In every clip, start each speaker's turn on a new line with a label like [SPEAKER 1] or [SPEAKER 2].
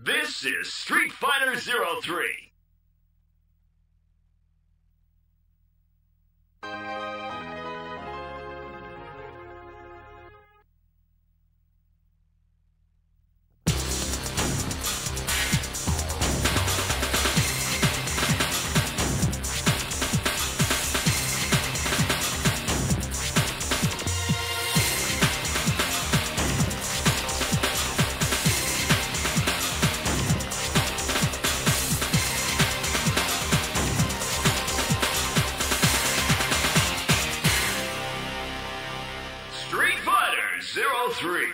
[SPEAKER 1] This is Street Fighter 03. Street Fighter 03.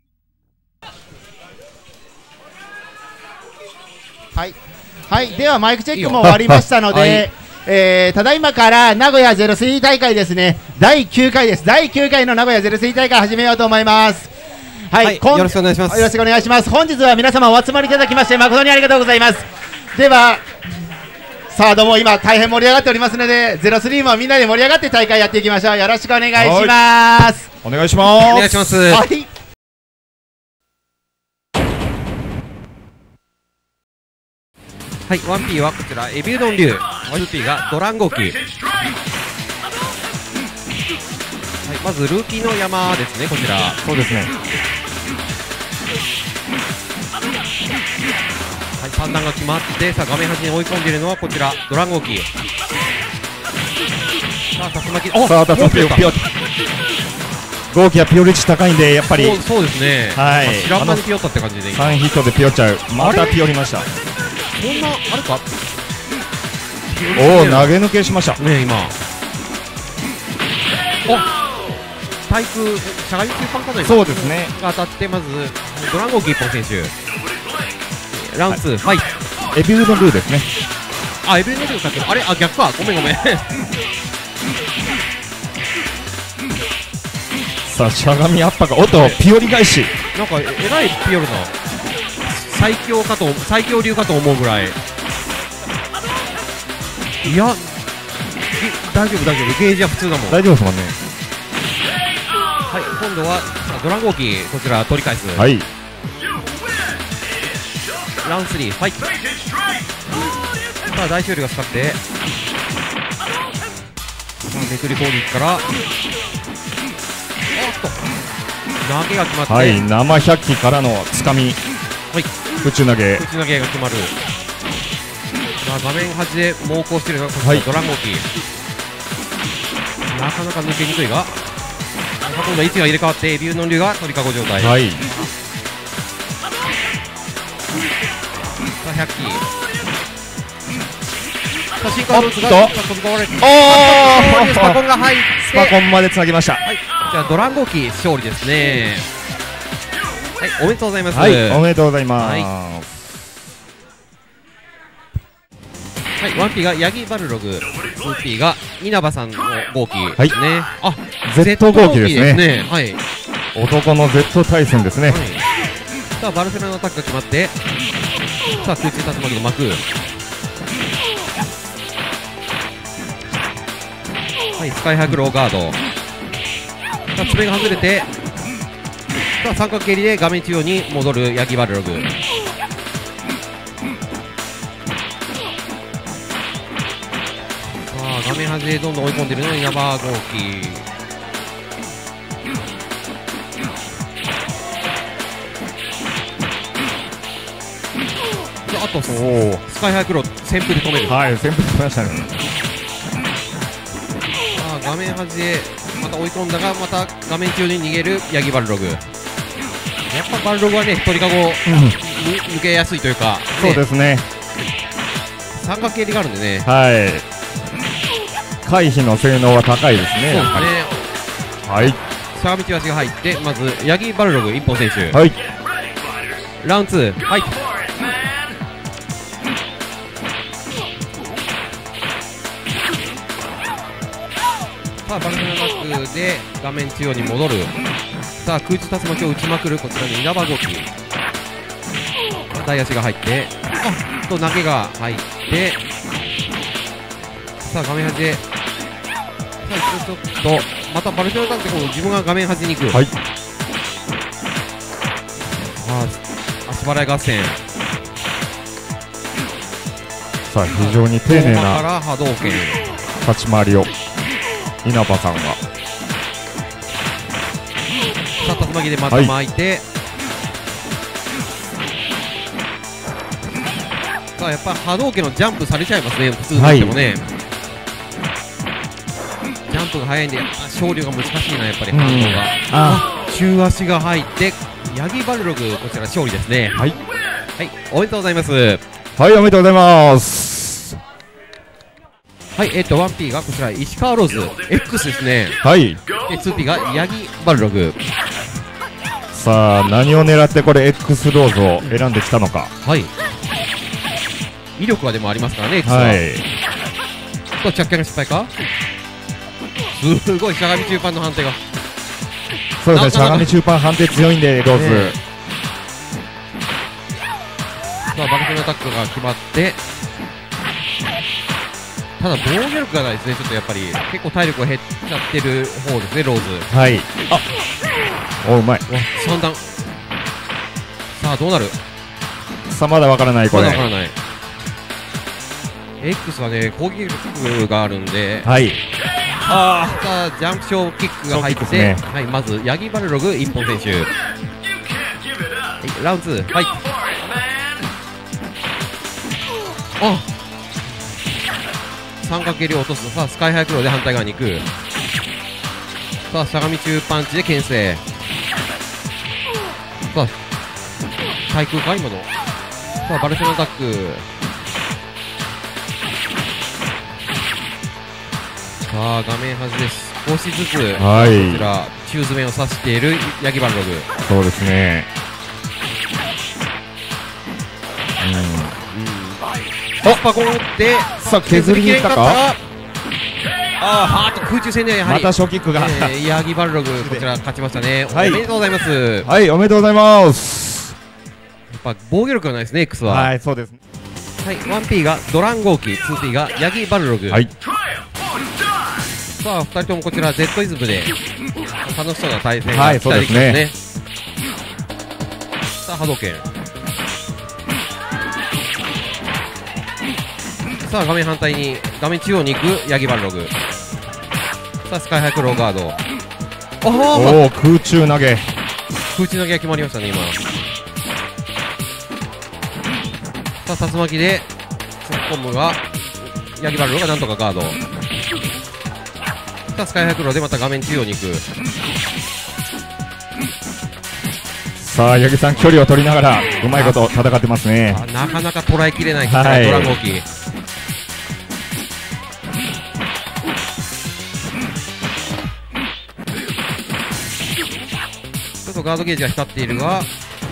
[SPEAKER 2] はい、はい、ではマイクチェックも終わりましたので、ただいまから名古屋03大会ですね、第9回です。第9回の名古屋03大会始めようと思います。はい、
[SPEAKER 3] よろしくお願いします。
[SPEAKER 2] よろしくお願いします。本日は皆様お集まりいただきまして誠にありがとうございます。ではさあどうも今大変盛り上がっておりますので、03もみんなで盛り上がって大会やっていきましょう。よろしくお願いします。
[SPEAKER 4] お願いします。
[SPEAKER 3] お願いします。
[SPEAKER 2] はい。
[SPEAKER 3] はい、1P はこちらエビうどん流、2P がドランゴキ。はい、まずルーキーの山ですね、こちら。
[SPEAKER 4] そうですね。
[SPEAKER 3] はい、三段が決まって、さあ画面端に追い込んでいるのはこちらドランゴキ。さあ竜巻、
[SPEAKER 4] さあ、ピヨピヨ。ゴーキはピヨ率高いんで、やっぱり。
[SPEAKER 3] そうですね。
[SPEAKER 4] はい。
[SPEAKER 3] 知らん間にピヨったって感じで。
[SPEAKER 4] 3ヒットでピヨっちゃう。またピヨりました。
[SPEAKER 3] そんなあるか。
[SPEAKER 4] おお、投げ抜けしました
[SPEAKER 3] ね、今。お、対空しゃがみ級パンかな。
[SPEAKER 4] そうですね。
[SPEAKER 3] が当たって、まずドランゴキ一本選手。ラウン2、はい。
[SPEAKER 4] エビウドンルーですね。
[SPEAKER 3] あ、エビウドンルーだけど、あれ、あ、逆か。ごめんごめん。
[SPEAKER 4] さあ、しゃがみあったか。おっと、ピヨリ返し。
[SPEAKER 3] なんか、えらいピヨルの最強流かと思うぐらい。いや、大丈夫、ゲージは普通だもん。
[SPEAKER 4] 大丈夫ですもんね。
[SPEAKER 3] はい、今度はドラゴンキー、こちら取り返す。
[SPEAKER 4] はい。
[SPEAKER 3] ラウン3、ファイト。さあ、大勝利が使って、めくり攻撃から、おっと、投げが決まって、
[SPEAKER 4] はい、生百鬼からのつかみ。
[SPEAKER 3] はい、
[SPEAKER 4] 宇宙投げ
[SPEAKER 3] が決まる。まあ、画面端で猛攻しているのがこちら、ドラゴンキー。なかなか抜けにくいが、今度は位置が入れ替わってエビューノン流が鳥かご状態。
[SPEAKER 4] はい。
[SPEAKER 3] さあ、100機。さあ、進化ローズが飛び込まれて、スパコンが入って、
[SPEAKER 4] スパコンまでつなぎました。
[SPEAKER 3] はい、じゃあドランゴキー勝利ですね。はい、おめでとうございます。
[SPEAKER 4] はい、おめでとうございます。
[SPEAKER 3] はい、1P がヤギバルログ、2P が稲葉さんの号機ですね。あ、
[SPEAKER 4] Z 号機ですね。
[SPEAKER 3] はい。
[SPEAKER 4] 男の Z 対戦ですね。はい、
[SPEAKER 3] さあ、バルセロナのアタックが決まって、さあ、空中竜巻の幕。はい、スカイハグローガード。さあ、爪が外れて、さあ、三角蹴りで画面中央に戻るヤギバルログ。さあ、画面端でどんどん追い込んでいるのは稲葉号機。あと、スカイハイクロー旋風で止める。
[SPEAKER 4] はい、旋風で止めましたね。
[SPEAKER 3] さあ、画面端でまた追い込んだが、また画面中に逃げるヤギバルログ。やっぱバルログはね、鳥かご抜けやすいというか、
[SPEAKER 4] そうですね。
[SPEAKER 3] 三角蹴りがあるんでね。
[SPEAKER 4] はい。回避の性能は高いですね。
[SPEAKER 3] そうですね。
[SPEAKER 4] はい。
[SPEAKER 3] しゃがみち足が入って、まずヤギバルログ一本選手。
[SPEAKER 4] はい。
[SPEAKER 3] ラウン2、はい。さあ、バルセロナバックで画面中央に戻る。さあ、空中竜巻を打ちまくるこちらの稲葉ゴキ。大足が入って、投げが入って、さあ、画面端で、さあ、ちょっと、またバルセロナバックで自分が画面端に行く。はい。さあ、足払い合戦。
[SPEAKER 4] さあ非常に丁寧
[SPEAKER 3] か
[SPEAKER 4] な
[SPEAKER 3] ら波動拳。
[SPEAKER 4] 立ち回りを稲葉さんが。
[SPEAKER 3] さあ竜巻でまた巻いて、さあやっぱ波動拳のジャンプされちゃいますね、普通としてもね。ジャンプが速いんで勝利が難しいな、やっぱり反応が。中足が入ってヤギバルログ、こちら勝利ですね。
[SPEAKER 4] はい、
[SPEAKER 3] はい、おめでとうございます。
[SPEAKER 4] はい、おめでとうございます。
[SPEAKER 3] はい、1P がこちら石川ローズ X ですね。
[SPEAKER 4] はい、
[SPEAKER 3] で 2P がヤギバルログ。
[SPEAKER 4] さあ何を狙ってこれ X ローズを選んできたのか。
[SPEAKER 3] はい、威力はでもありますからね、X は。
[SPEAKER 4] はい、
[SPEAKER 3] と着火の失敗か。すごいしゃがみ中盤の判定が。
[SPEAKER 4] そうですね、しゃがみ中盤判定強いんでローズ、
[SPEAKER 3] さあバケツのアタックが決まって、ただ防御力がないですね、ちょっとやっぱり結構体力が減っちゃってる方ですね、ローズ。
[SPEAKER 4] はい、おうまい。
[SPEAKER 3] 3段。さあどうなる。
[SPEAKER 4] さあまだわからないこれ。
[SPEAKER 3] まだわからない。X はね攻撃力があるんで、
[SPEAKER 4] はい、
[SPEAKER 3] さあジャンプショーキックが入って、
[SPEAKER 4] ね、
[SPEAKER 3] はい、まずヤギバルログ一本選手、はい、ラウンド2、はい、三角蹴りを落とす。さあスカイハイクローで反対側に行く。さあしゃがみ中パンチで牽制。さあ対空か今の。さあバルセロナアタック。さあ画面端で少しずつ、
[SPEAKER 4] はい、
[SPEAKER 3] こちら中詰めを指しているヤギバルログ。
[SPEAKER 4] そうですね。
[SPEAKER 3] スパコン打って
[SPEAKER 4] さあ削りにいったか。
[SPEAKER 3] 空中戦でやはり
[SPEAKER 4] またショーキックが、
[SPEAKER 3] ヤギバルログこちら勝ちましたね。
[SPEAKER 4] はい、
[SPEAKER 3] おめでとうございます。
[SPEAKER 4] はい、おめでとうございます。
[SPEAKER 3] やっぱ防御力がないですね X は。
[SPEAKER 4] はい、そうです。
[SPEAKER 3] はい、1P がドランゴーキ、2P がヤギバルログ。
[SPEAKER 4] はい、
[SPEAKER 3] さあ2人ともこちら Z イズムで楽しそうな対戦
[SPEAKER 4] はい、
[SPEAKER 3] が期待できますね。
[SPEAKER 4] そう
[SPEAKER 3] さあ波動拳。さあ画面反対に画面中央に行くヤギバルログ。さあスカイハイクローガード。
[SPEAKER 4] おお、空中投げ。
[SPEAKER 3] 空中投げが決まりましたね今。さあ竜巻でツッコムがヤギバルロがなんとかガード。さあスカイハイクローでまた画面中央に行く。
[SPEAKER 4] さあ八木さん距離を取りながらうまいこと戦ってますね。
[SPEAKER 3] なかなか捉えきれないこちら、
[SPEAKER 4] はい、
[SPEAKER 3] ドランゴーキ。ちょっとガードゲージが光っているが、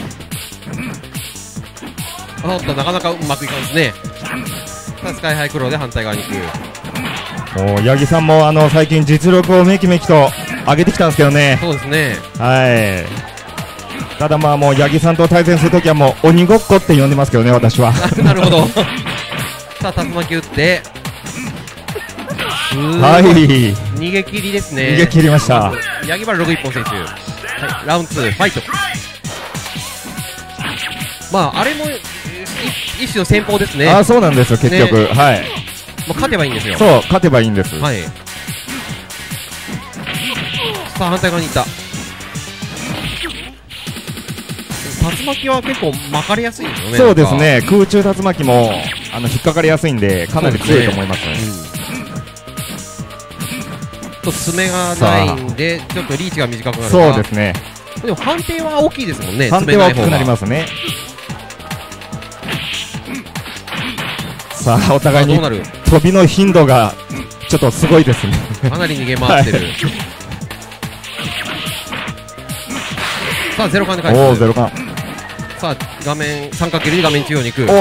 [SPEAKER 3] おっとなかなかうまくいかんですね。さあスカイハイクローで反対側に行く。
[SPEAKER 4] もう八木さんも最近実力をめきめきと上げてきたんですけどね。
[SPEAKER 3] そうですね。
[SPEAKER 4] はい。ただまあもう八木さんと対戦するときはもう鬼ごっこって呼んでますけどね、私は。
[SPEAKER 3] なるほど。さあ竜巻打って
[SPEAKER 4] はい、
[SPEAKER 3] 逃げ切りですね。
[SPEAKER 4] 逃げ切りました。
[SPEAKER 3] ヤギバルログ一本選手、はい、ラウンド2ファイト。まああれも一種の戦法ですね。
[SPEAKER 4] ああ、そうなんですよ結局、ね、はい。
[SPEAKER 3] もう勝てばいいんですよ。
[SPEAKER 4] そう、勝てばいいんです。
[SPEAKER 3] はい。さあ反対側に行った。竜巻は結構巻かれやすいですよね。
[SPEAKER 4] そうですね、空中竜巻も引っかかりやすいんでかなり強いと思いますね。
[SPEAKER 3] と爪がないんでちょっとリーチが短くなる。
[SPEAKER 4] そうですね。
[SPEAKER 3] でも判定は大きいですもんね。
[SPEAKER 4] 判定は大きくなりますね。さあお互いに飛びの頻度がちょっとすごいですね。
[SPEAKER 3] かなり逃げ回ってる。さあゼロ感で返す。
[SPEAKER 4] おー、ゼロ感。
[SPEAKER 3] さあ画面三角形で画面中央に行く。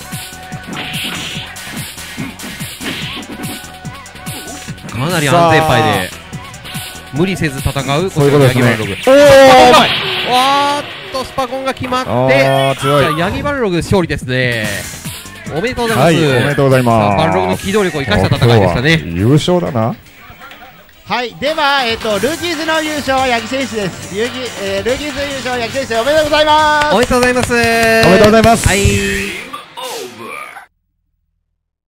[SPEAKER 3] かなり安全牌で無理せず戦うこちらのヤギバルログ。わーっとスパコンが決まって
[SPEAKER 4] 強い。
[SPEAKER 3] ヤギバルログ勝利ですね。おめでとうございます。
[SPEAKER 4] はい、おめでとうございます。
[SPEAKER 3] バルログの機動力を生かした戦いでしたね。
[SPEAKER 4] 優勝だな。
[SPEAKER 2] はい、では、ルーキーズの優勝は八木選手です。ルーキーズ優勝八木選手おめでとうございます。
[SPEAKER 3] おめでとうございます。お
[SPEAKER 4] めでとうございます。
[SPEAKER 3] はい。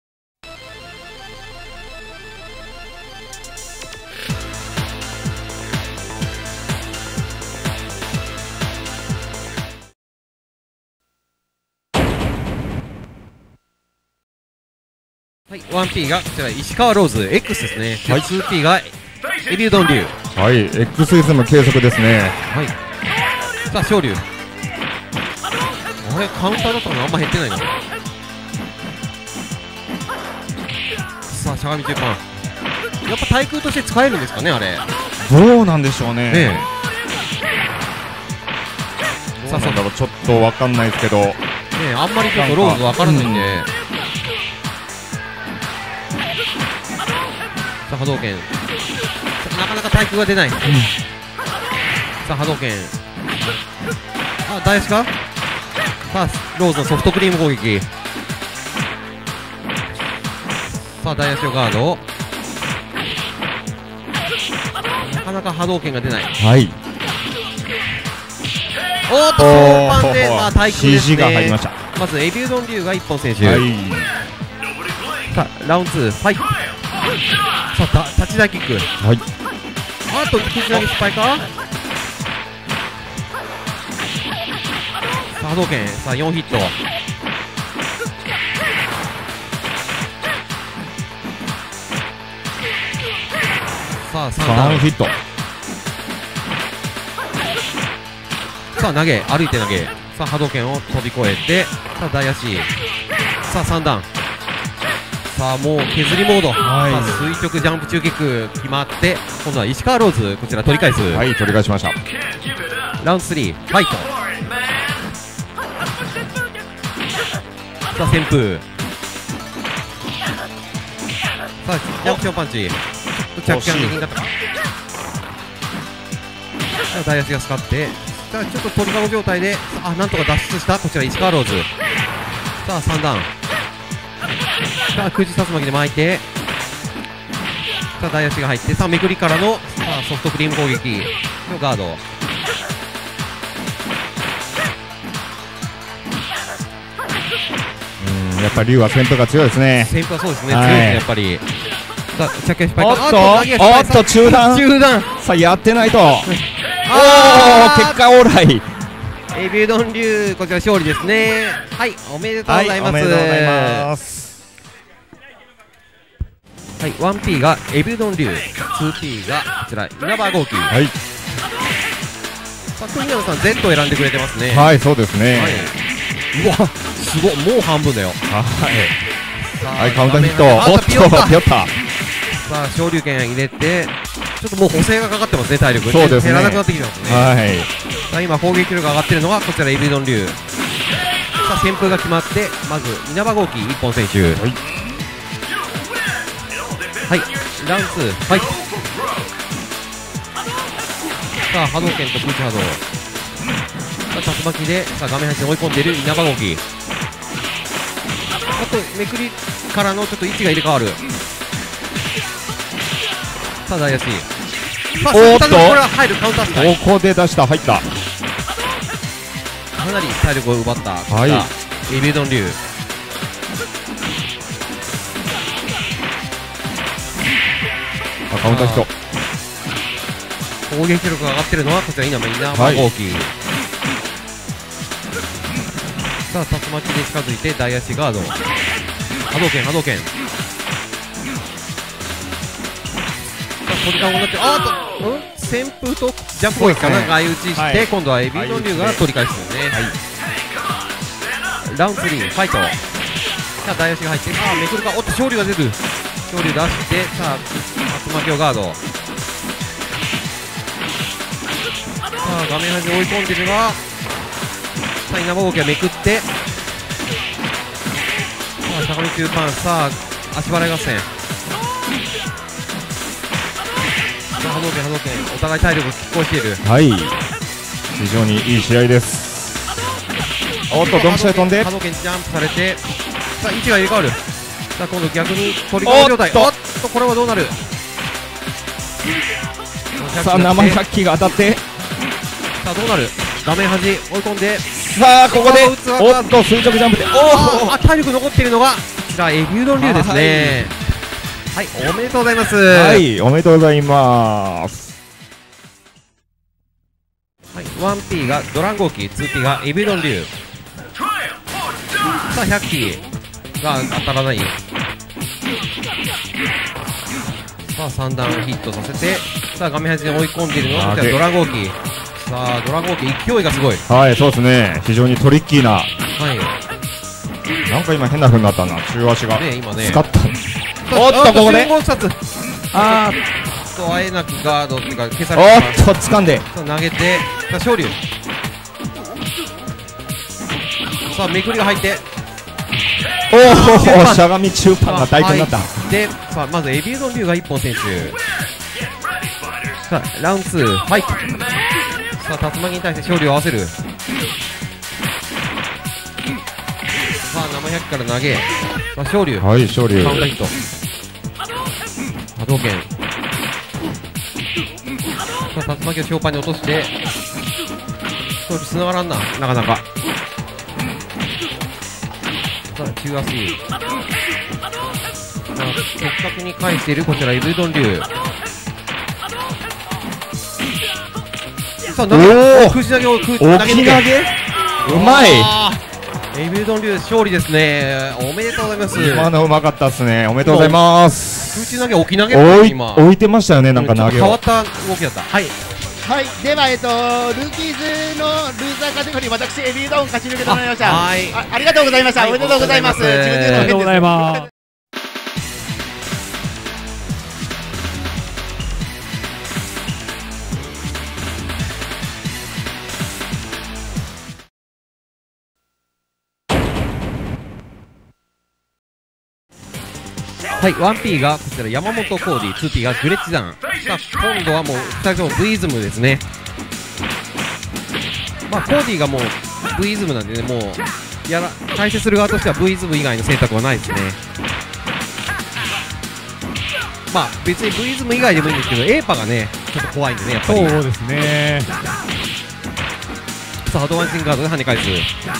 [SPEAKER 3] はい、1P がこちら石川ローズ X ですね。はい、2P がエビうどん流。
[SPEAKER 4] はい、X リズム継続ですね。
[SPEAKER 3] はい。さあ、昇龍。あれ、カウンターだったのあんま減ってないな。さあ、しゃがみ中盤。やっぱ対空として使えるんですかね、あれ。
[SPEAKER 4] どうなんでしょうね。
[SPEAKER 3] ねえ。
[SPEAKER 4] さあ、なんだろう、ちょっとわかんないですけど。
[SPEAKER 3] ねえ、あんまりちょっとローズわからないんで。さあ、波動拳。なかなか対空が出ない。さあ、波動拳。あ、大足か。さあ、ローズのソフトクリーム攻撃。さあ、大足をガード。なかなか波動拳が出ない。
[SPEAKER 4] はい。
[SPEAKER 3] おーっと、総盤で、まあ、対空ですね。
[SPEAKER 4] 指が入りました。
[SPEAKER 3] まず、エビうどん流が一本選手。
[SPEAKER 4] はい。
[SPEAKER 3] さあ、ラウンド2、ファイト。さあ、立ち台キック。
[SPEAKER 4] はい。
[SPEAKER 3] あと、口投げ失敗か。さあ、波動拳。さあ、4ヒット。さあ、3ダウン
[SPEAKER 4] ヒット。
[SPEAKER 3] さあ、投げ、歩いて投げ。さあ、波動拳を飛び越えて、さあ、大足。さあ、3段。さあ、もう削りモード。
[SPEAKER 4] はい、
[SPEAKER 3] さあ、垂直ジャンプ中キック決まって、今度は石川ローズ、こちら取り返す。
[SPEAKER 4] はい、取り返しました。
[SPEAKER 3] ラウンド3、ファイト。さあ、旋風。さあ、ジャンプションパンチ。着地ができなかったか。さあ、大足が使って、さあ、ちょっと鳥籠状態で、さあ、なんとか脱出した、こちら石川ローズ。さあ、3段。さあ、空中竜巻で巻いて、さあ、大足が入って、さあ、めくりからの、さあ、ソフトクリーム攻撃のガード。
[SPEAKER 4] やっぱり龍は旋風が強いですね。
[SPEAKER 3] 旋風はそうですね、
[SPEAKER 4] はい、
[SPEAKER 3] 強いですね、やっぱり。さあ、着地失敗か。
[SPEAKER 4] おっと、中段。さあ、やってないと。おー、結果オーライ。
[SPEAKER 3] エビうどん流、こちら勝利ですね。はい、おめでとうございます。
[SPEAKER 4] はい、おめでとうございます。
[SPEAKER 3] はい、1P がエビうどん流、2P がこちら稲葉豪輝。
[SPEAKER 4] はい。
[SPEAKER 3] さあ、国山さん Z を選んでくれてますね。
[SPEAKER 4] はい、そうですね。
[SPEAKER 3] はい、うわ、すごい、もう半分だよ。
[SPEAKER 4] はい。はい、カウンターヒット。おっと、ピヨッタ。
[SPEAKER 3] さあ、昇竜拳入れて、ちょっともう補正がかかってますね、体力。
[SPEAKER 4] そうですね。
[SPEAKER 3] 減らなくなってきてますね。
[SPEAKER 4] はい。
[SPEAKER 3] さあ、今攻撃力が上がってるのがこちらエビうどん流。さあ、旋風が決まって、まず稲葉豪輝一本選手。はい。はい、ラウンド2、ファイト。さあ、波動拳と空中波動。さあ、竜巻で、さあ、画面端に追い込んでいる稲葉豪輝。あと、めくりからのちょっと位置が入れ替わる。さあ、大足。さあ、
[SPEAKER 4] おっと、こ
[SPEAKER 3] れは入る、カウンタースタイル。
[SPEAKER 4] ここで出した、入った。か
[SPEAKER 3] なり体力を奪った、
[SPEAKER 4] はい、
[SPEAKER 3] エビうどん流。
[SPEAKER 4] カウンターヒット。
[SPEAKER 3] 攻撃力が上がってるのはこちら稲葉豪輝。さあ、竜巻で近づいて大足ガード。波動拳、波動拳。さあ、鳥かごになって、あーっと、旋風とジャンプ攻撃かな、相打ちして、はい、今度はエビうどん流が取り返すよね。はい、ラウンド3、ファイト。さあ、大足が入って、さあ、めくるか、おっと、勝利が出る。勝利出して、さあ、竜巻をガード。さあ、画面端に追い込んでるが、さあ、稲葉豪輝はめくって、さあ、高見中盤、さあ、足払い合戦。さあ、波動拳、波動拳、お互い体力拮抗している。
[SPEAKER 4] はい、非常にいい試合です。おっと、ドンピシャで飛んで、
[SPEAKER 3] 波動拳ジャンプされて、さあ、位置が入れ替わる。さあ、今度逆に取り込む状態。おっと、これはどうなる。
[SPEAKER 4] さあ、生百鬼が当たって、
[SPEAKER 3] さあ、どうなる。画面端追い込んで、
[SPEAKER 4] さあ、ここでおっと、垂直ジャンプで、
[SPEAKER 3] おお、体力残っているのがこちらエビうどん流ですね。はい、おめでとうございます。
[SPEAKER 4] はい、おめでとうございます。
[SPEAKER 3] はい、1P がドラン豪輝、2P がエビうどん流。さあ、100機が当たらない。ささあ3段ヒットさせて、さあ画面端に追い込んでいるのはこちらドラゴーキ。さあドラゴーキ勢いがすごい。
[SPEAKER 4] はい、そうですね。非常にトリッキーな。
[SPEAKER 3] はい。
[SPEAKER 4] なんか今変な風になったな。中足が。
[SPEAKER 3] ね、今ね。
[SPEAKER 4] 使った。
[SPEAKER 3] おっとここで。
[SPEAKER 4] あ
[SPEAKER 3] とあえなくガードっていうか消さ
[SPEAKER 4] ー、お
[SPEAKER 3] れ
[SPEAKER 4] っと掴んで。
[SPEAKER 3] さあ投げて、さあ昇竜。さあめくりが入って。
[SPEAKER 4] おお、しゃがみ中盤が大根になった。
[SPEAKER 3] で、さあまずエビュードン竜が1本選手。さあラウンド2ファイト。さあ竜巻に対して勝利を合わせる。さあ生100から投げ。さあ勝利。
[SPEAKER 4] はい、勝利。
[SPEAKER 3] カウンターヒット。波動拳。さあ竜巻をショーパンに落として。勝利繋がらんな、なかなか。さあ中足。さあ的確に返しているこちらエビュードン竜。さあ投げ、空投げを投げ抜け。
[SPEAKER 4] うまい。
[SPEAKER 3] エビュードン竜勝利ですね。おめでとうございます。
[SPEAKER 4] 今のうまかったっすね。おめでとうございます。
[SPEAKER 3] 空中投げ置き投げ今
[SPEAKER 4] 置いてましたよね、なんか投げを。
[SPEAKER 3] 変わった動きだった。はい。
[SPEAKER 2] はい、ではルーキーズのルーザーカテゴリー、私エビードン勝ち抜けとなりました。
[SPEAKER 3] はい。
[SPEAKER 2] ありがとうございました。おめでとうございます。自分で言うのも変です。
[SPEAKER 5] ありがとうございます。
[SPEAKER 3] はい、1P がこちら山本コーディ、2P がグレッチダン。さあ今度はもう2人とも V イズムですね。まあコーディがもう V イズムなんでね、もう解説する側としては V イズム以外の選択はないですね。まあ別に V イズム以外でもいいんですけど、エーパがねちょっと怖いんでね、やっぱり。
[SPEAKER 5] そうですね。
[SPEAKER 3] さあアドバンシングガードで跳ね返す。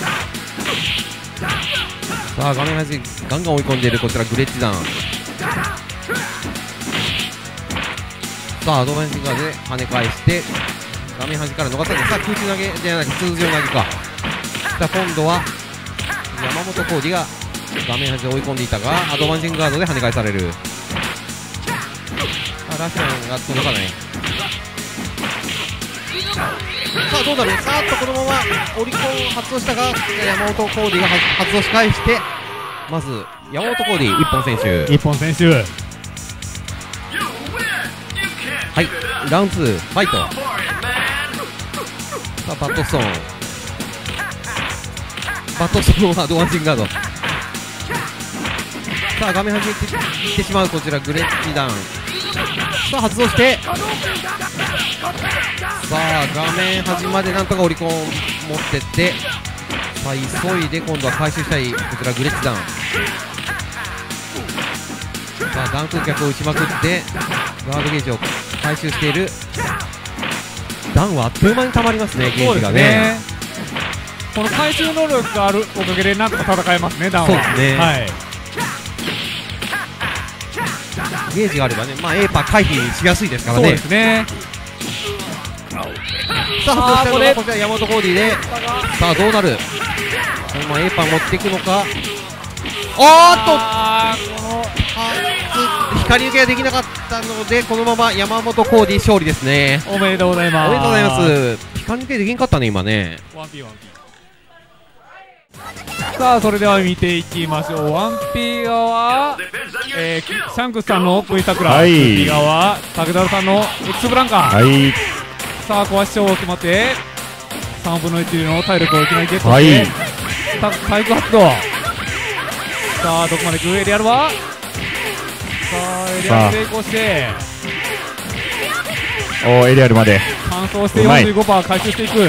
[SPEAKER 3] さあ画面端ガンガン追い込んでいるこちらグレッチダン。さあアドバンシングガードで跳ね返して画面端から逃さず、さあ空中投げじゃなくて通常投げか。さあ今度は山本浩二が画面端で追い込んでいたがアドバンシングガードで跳ね返される。さあラシアンが届かない。さあどうなる。さあこのままオリコン発動したが山本コーディが発動し返して、まず山本コーディ1本選手。
[SPEAKER 5] 一本選手。
[SPEAKER 3] はい、ラウンド2ファイト。さあバットストーンはドワンシングガード。さあ画面端に行ってしまうこちらグレッチダウン。さあ発動して、さあ画面端までなんとかオリコン持ってって、さあ急いで今度は回収したいこちらグレッチダウン。さあダウン空脚を打ちまくってガードゲージを回収している。ダウンはあっという間に溜まりますね、ゲージがね。
[SPEAKER 5] この回収能力があるおかげでなんとか戦えますね、ダウンは。
[SPEAKER 3] そうですね。
[SPEAKER 5] はい。
[SPEAKER 3] ゲージがあればね、まあエーパー回避しやすいですからね。
[SPEAKER 5] そうですね。
[SPEAKER 3] さあ発動したのはこちら山本コーディで、さあどうなる。このままエーパー持っていくのか。この光抜けができなかったのでこのまま山本コーディ勝利ですね。
[SPEAKER 5] おめでとうございます。
[SPEAKER 3] おめでとうございます。光抜けできんかったね今ね。
[SPEAKER 5] 1P。さあそれでは見ていきましょう。1P 側、シャンクスさんの V サクラ、
[SPEAKER 4] はい、
[SPEAKER 5] 2P 側武田さんの X ブランカ。
[SPEAKER 4] はい。
[SPEAKER 5] さあ壊し勝負決まって3分の1の体力をいきなりゲットして、
[SPEAKER 4] はい、
[SPEAKER 5] 体育発動。さあどこまでいく。エリアルはさあエリアル成功して
[SPEAKER 4] エリアルまで
[SPEAKER 5] 完走して 45% 回収していく。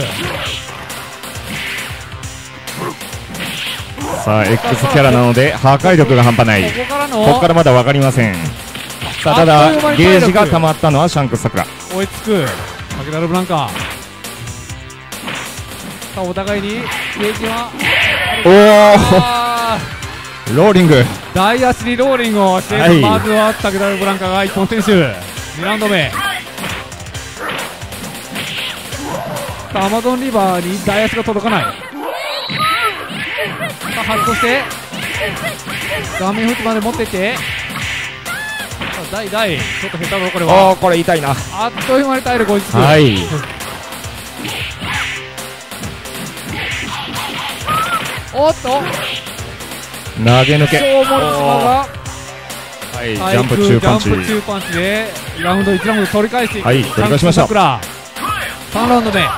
[SPEAKER 4] さあ X キャラなので破壊力が半端ない。ここからまだ分かりません。さあただゲージが溜まったのはシャンクス桜。
[SPEAKER 5] 追いつく武田ルブランカ。さあお互いにゲージは
[SPEAKER 4] ローリング、
[SPEAKER 5] 大足にローリングをして、はい、まずは武田ルブランカが1本選手。2ラウンド目。さあアマゾンリバーに大足が届かない。さあ発動して画面フットまで持っていって大ちょっと下手だろこれは。
[SPEAKER 4] これ痛いな。
[SPEAKER 5] あっという間に体力追いつく。
[SPEAKER 4] はい。
[SPEAKER 5] おっと
[SPEAKER 4] 投げ抜け。
[SPEAKER 5] 小森島が
[SPEAKER 4] はい、ジャンプ中パンチ。
[SPEAKER 5] ジャンプ中パンチでラウンド1ラウンド取り返していく。
[SPEAKER 4] はい、取り返しました。
[SPEAKER 5] 3ラウンド目。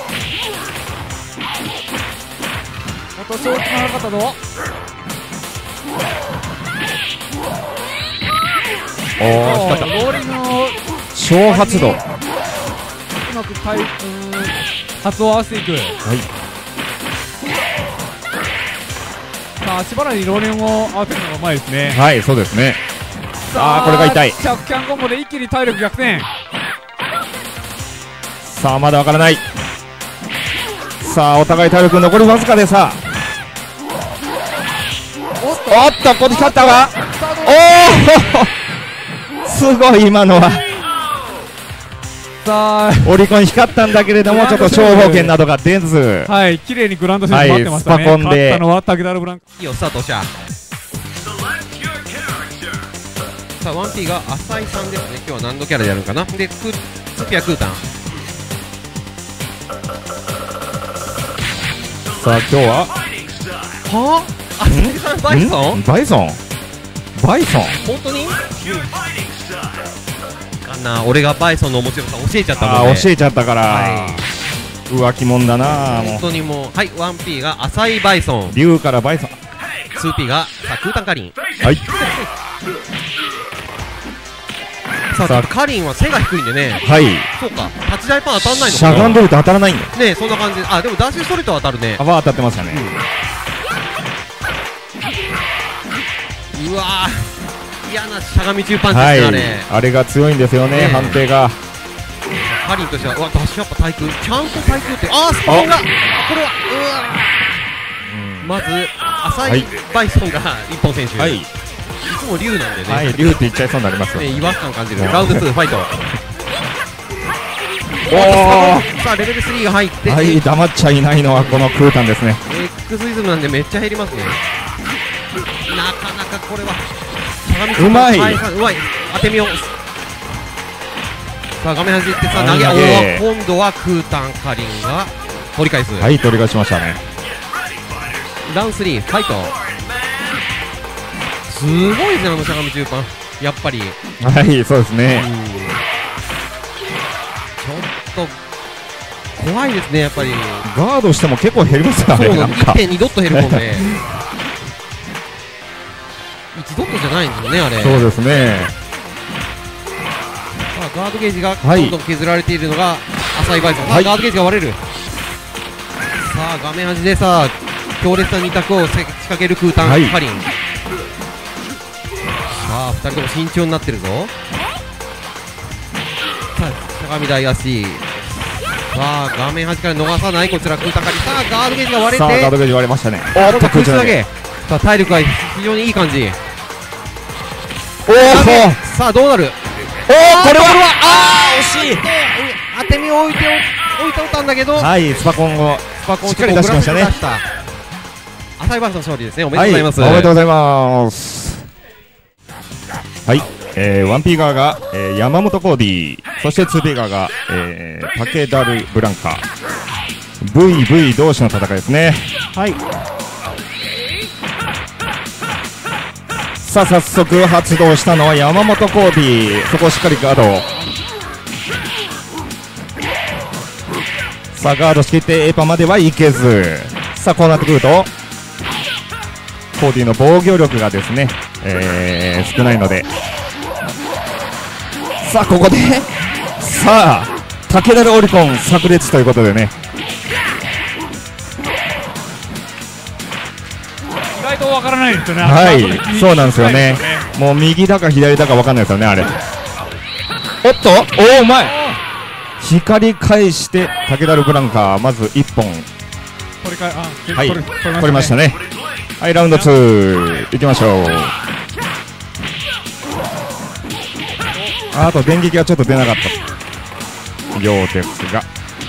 [SPEAKER 5] 落とし大きくなかったぞ。
[SPEAKER 4] おー、光った。
[SPEAKER 5] ローリングの
[SPEAKER 4] 小発動。
[SPEAKER 5] うまく発を合わせていく。
[SPEAKER 4] はい。
[SPEAKER 5] さあ足払いにローリングを合わせるのがうまいですね。
[SPEAKER 4] はい、そうですね。あー、これが痛い。
[SPEAKER 5] 着キャンコンボで一気に体力逆転。
[SPEAKER 4] さあ、まだわからない。さあ、お互い体力残りわずかでさ。おっと、こっち勝ったわ。おおすごい、今のは。
[SPEAKER 5] さあ、
[SPEAKER 4] オリコン光ったんだけれども、ちょっと長方形などが出ず。
[SPEAKER 5] はい、綺麗にグラウンドシュート待ってましたね。
[SPEAKER 4] スパコンで
[SPEAKER 5] 勝ったのは武田のブランコ。
[SPEAKER 3] いいよ、スタートしゃ。さあ、1P が浅井さんですね。今日は何度キャラでやるのかな。で、ツピアクータン。
[SPEAKER 4] さあ、今日は
[SPEAKER 3] はぁ、浅井さんバイソン？
[SPEAKER 4] バイソン
[SPEAKER 3] 本当に？あんな、俺がバイソンの面白さ教えちゃったもんね。
[SPEAKER 4] 教えちゃったから、
[SPEAKER 3] はい、
[SPEAKER 4] 浮気もんだな。もう
[SPEAKER 3] 本当にもう、はい、1P が浅井バイソン、
[SPEAKER 4] 竜からバイソン、
[SPEAKER 3] 2P がクータンカリン。
[SPEAKER 4] はい。
[SPEAKER 3] さあ、カリンは背が低いんでね。
[SPEAKER 4] はい。
[SPEAKER 3] そうか、立ち台パン当たんないの
[SPEAKER 4] し
[SPEAKER 3] かな。
[SPEAKER 4] ゃがんでると当たらないんだよ。
[SPEAKER 3] ねえ、そんな感じで。あ、でもダッシュストレートは当たるね。
[SPEAKER 4] あ、当たってましたね。
[SPEAKER 3] うわー、嫌なしゃがみ中パンチ
[SPEAKER 4] は
[SPEAKER 3] です
[SPEAKER 4] い、
[SPEAKER 3] ね、
[SPEAKER 4] あれが強いんですよね、判定が。
[SPEAKER 3] カリンとしては、うわ、ダッシュやっぱ対空、ちゃんと対空って、あー、スパコンが、これは、まず、浅いバイソンが一本選手、
[SPEAKER 4] はい、
[SPEAKER 3] いつも竜なんでね、
[SPEAKER 4] はい、竜って言っちゃいそうになりますよ。
[SPEAKER 3] 違和感感じる。ラウンド2、ファイト。
[SPEAKER 4] おー、
[SPEAKER 3] さあ、レベル3が入って、
[SPEAKER 4] はい、黙っちゃいないのはこのクータンですね。
[SPEAKER 3] X イズムなんでめっちゃ減りますね。なかなかこれは
[SPEAKER 4] うまい、
[SPEAKER 3] うまい、当てみよう。さあ、画面端行って、さあ投げ、今度はクータンカリンが取り返す。
[SPEAKER 4] はい、取り返しましたね。
[SPEAKER 3] ラウンド3、ファイト。すごいですね、あのしゃがみ中盤、やっぱり。
[SPEAKER 4] はい、そうですね。
[SPEAKER 3] ちょっと怖いですね、やっぱり。
[SPEAKER 4] ガードしても結構減りますからね。
[SPEAKER 3] そうなんです、1.2 ドット減るもんね。1ドットじゃないんですよね、あれ。
[SPEAKER 4] そうですね。
[SPEAKER 3] さあ、ガードゲージがどんどん削られているのが浅いバイソン。ガードゲージが割れる。さあ、画面端でさあ、強烈な2択を仕掛けるクータンカリン。さあ、2人とも慎重になってるぞ。さあ、しゃがみ台足。さあ、画面端から逃さないこちらクータンカリン。さあ、ガードゲージが割れて、
[SPEAKER 4] さあ、ガードゲージ割れましたね。
[SPEAKER 3] おっと、空中投げ。さあ、体力が非常にいい感じ。
[SPEAKER 4] おお、
[SPEAKER 3] さあ、どうなる。
[SPEAKER 4] おお、これは
[SPEAKER 3] 惜しい。当て身を置いておったんだけど、
[SPEAKER 4] はい、スパコンをしっかり出しましたね。
[SPEAKER 3] 浅井バイソン勝利ですね。おめでとうございます。
[SPEAKER 4] おめでとうございます。はい、1P 側が、山本コーディ、そして 2P 側が、武田ルブランカ、VV 同士の戦いですね。
[SPEAKER 2] はい。
[SPEAKER 4] さあ、早速発動したのは山本コーディ、そこをしっかりガード。さあ、ガードしきってエーパまではいけず、さあ、こうなってくるとコーディの防御力がですね、少ないので、さあ、ここでさあ、武田オリコン炸裂ということでね、
[SPEAKER 5] 意外とわからないですよね。
[SPEAKER 4] はい、そうなんですよね。もう右だか左だかわかんないですよね、あれ。おっと、おお、うまい。光り返して武田ルブランカ、まず1本はい、取りましたね。はい、ラウンド2いきましょう。あと電撃がちょっと出なかったようですが、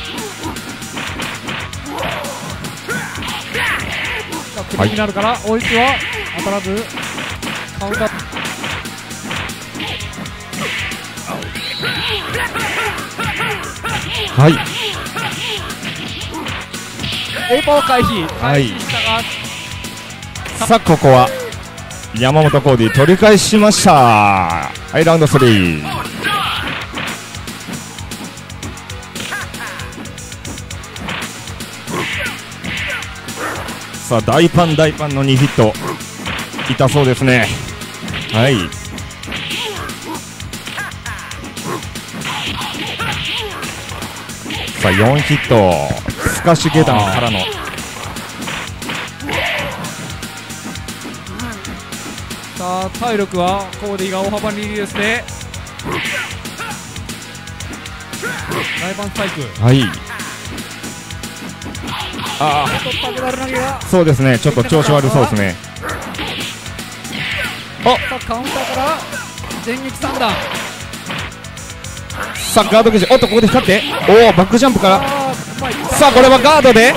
[SPEAKER 5] クリミナルから追いつは当たらずカウンター。
[SPEAKER 4] はい
[SPEAKER 5] エイパー回避
[SPEAKER 4] はい
[SPEAKER 5] したが
[SPEAKER 4] さあここは山本コーディ取り返しました。はいラウンド3。さあ大パンの2ヒット痛そうですね。はいさあ4ヒットスカッシュ下段からの
[SPEAKER 5] さあ体力はコーディが大幅にリリースで大パンスパイク
[SPEAKER 4] はいあ
[SPEAKER 5] ちょっと竹樽投げが
[SPEAKER 4] そうですねちょっと調子悪そうですね。
[SPEAKER 5] さあカウンターから電撃三段
[SPEAKER 4] さあガードゲージおっとここで光っておおバックジャンプから
[SPEAKER 5] あーうまい
[SPEAKER 4] さあこれはガードで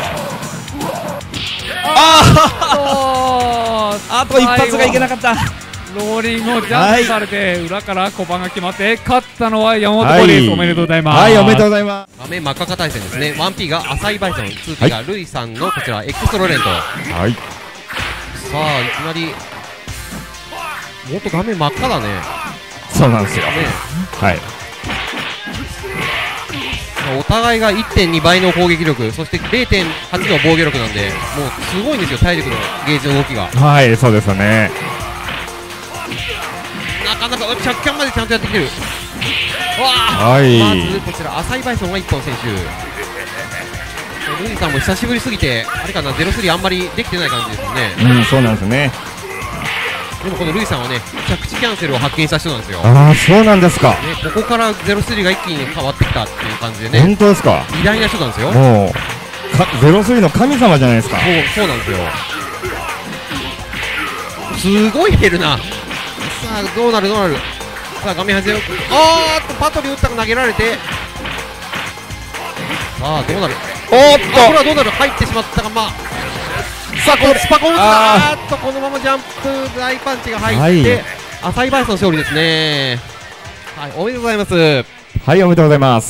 [SPEAKER 4] あと一発がいけなかった。
[SPEAKER 5] ローリングをジャンプされて、裏から小判が決まって勝ったのは山本コーディです。おめでとうございます。
[SPEAKER 4] はいおめでとうございます。
[SPEAKER 3] 画面真っ赤か対戦ですね。1P が浅いバイソン、2P がルイさんのこちらエクストロレント。
[SPEAKER 4] はい
[SPEAKER 3] さあいきなりもっと画面真っ赤だね。
[SPEAKER 4] そうなんですよ
[SPEAKER 3] ね
[SPEAKER 4] はい
[SPEAKER 3] お互いが 1.2 倍の攻撃力、そして 0.8 の防御力なんで、もうすごいんですよ、体力のゲージの動きが。
[SPEAKER 4] はいそうですよね。
[SPEAKER 3] なかなか着艦までちゃんとやってきてる。わあ、
[SPEAKER 4] はい
[SPEAKER 3] まずこちら浅いバイソンが1本選手、ルイさんも久しぶりすぎて、あれかな、03あんまりできてない感じですよね。
[SPEAKER 4] うんそうなんですね。
[SPEAKER 3] でもこのルイさんはね、着地キャンセルを発見した人なんですよ。
[SPEAKER 4] ああそうなんですか。
[SPEAKER 3] ね、ここから03が一気に変わってきたっていう感じでね、
[SPEAKER 4] 本当ですか。
[SPEAKER 3] 偉大な人なんですよ。
[SPEAKER 4] もう03の神様じゃないですか。
[SPEAKER 3] そうなんですよ。すごい減るな。さあどうなる。さあ画面端でパトリ打ったが投げられて、さあどうなる。
[SPEAKER 4] おーっ
[SPEAKER 3] これはどうなる。入ってしまったが、まあさあこのスパコン打つこのままジャンプ大パンチが入って、浅いバイソン勝利ですね。はいおめでとうございます。
[SPEAKER 4] はいおめでとうございます。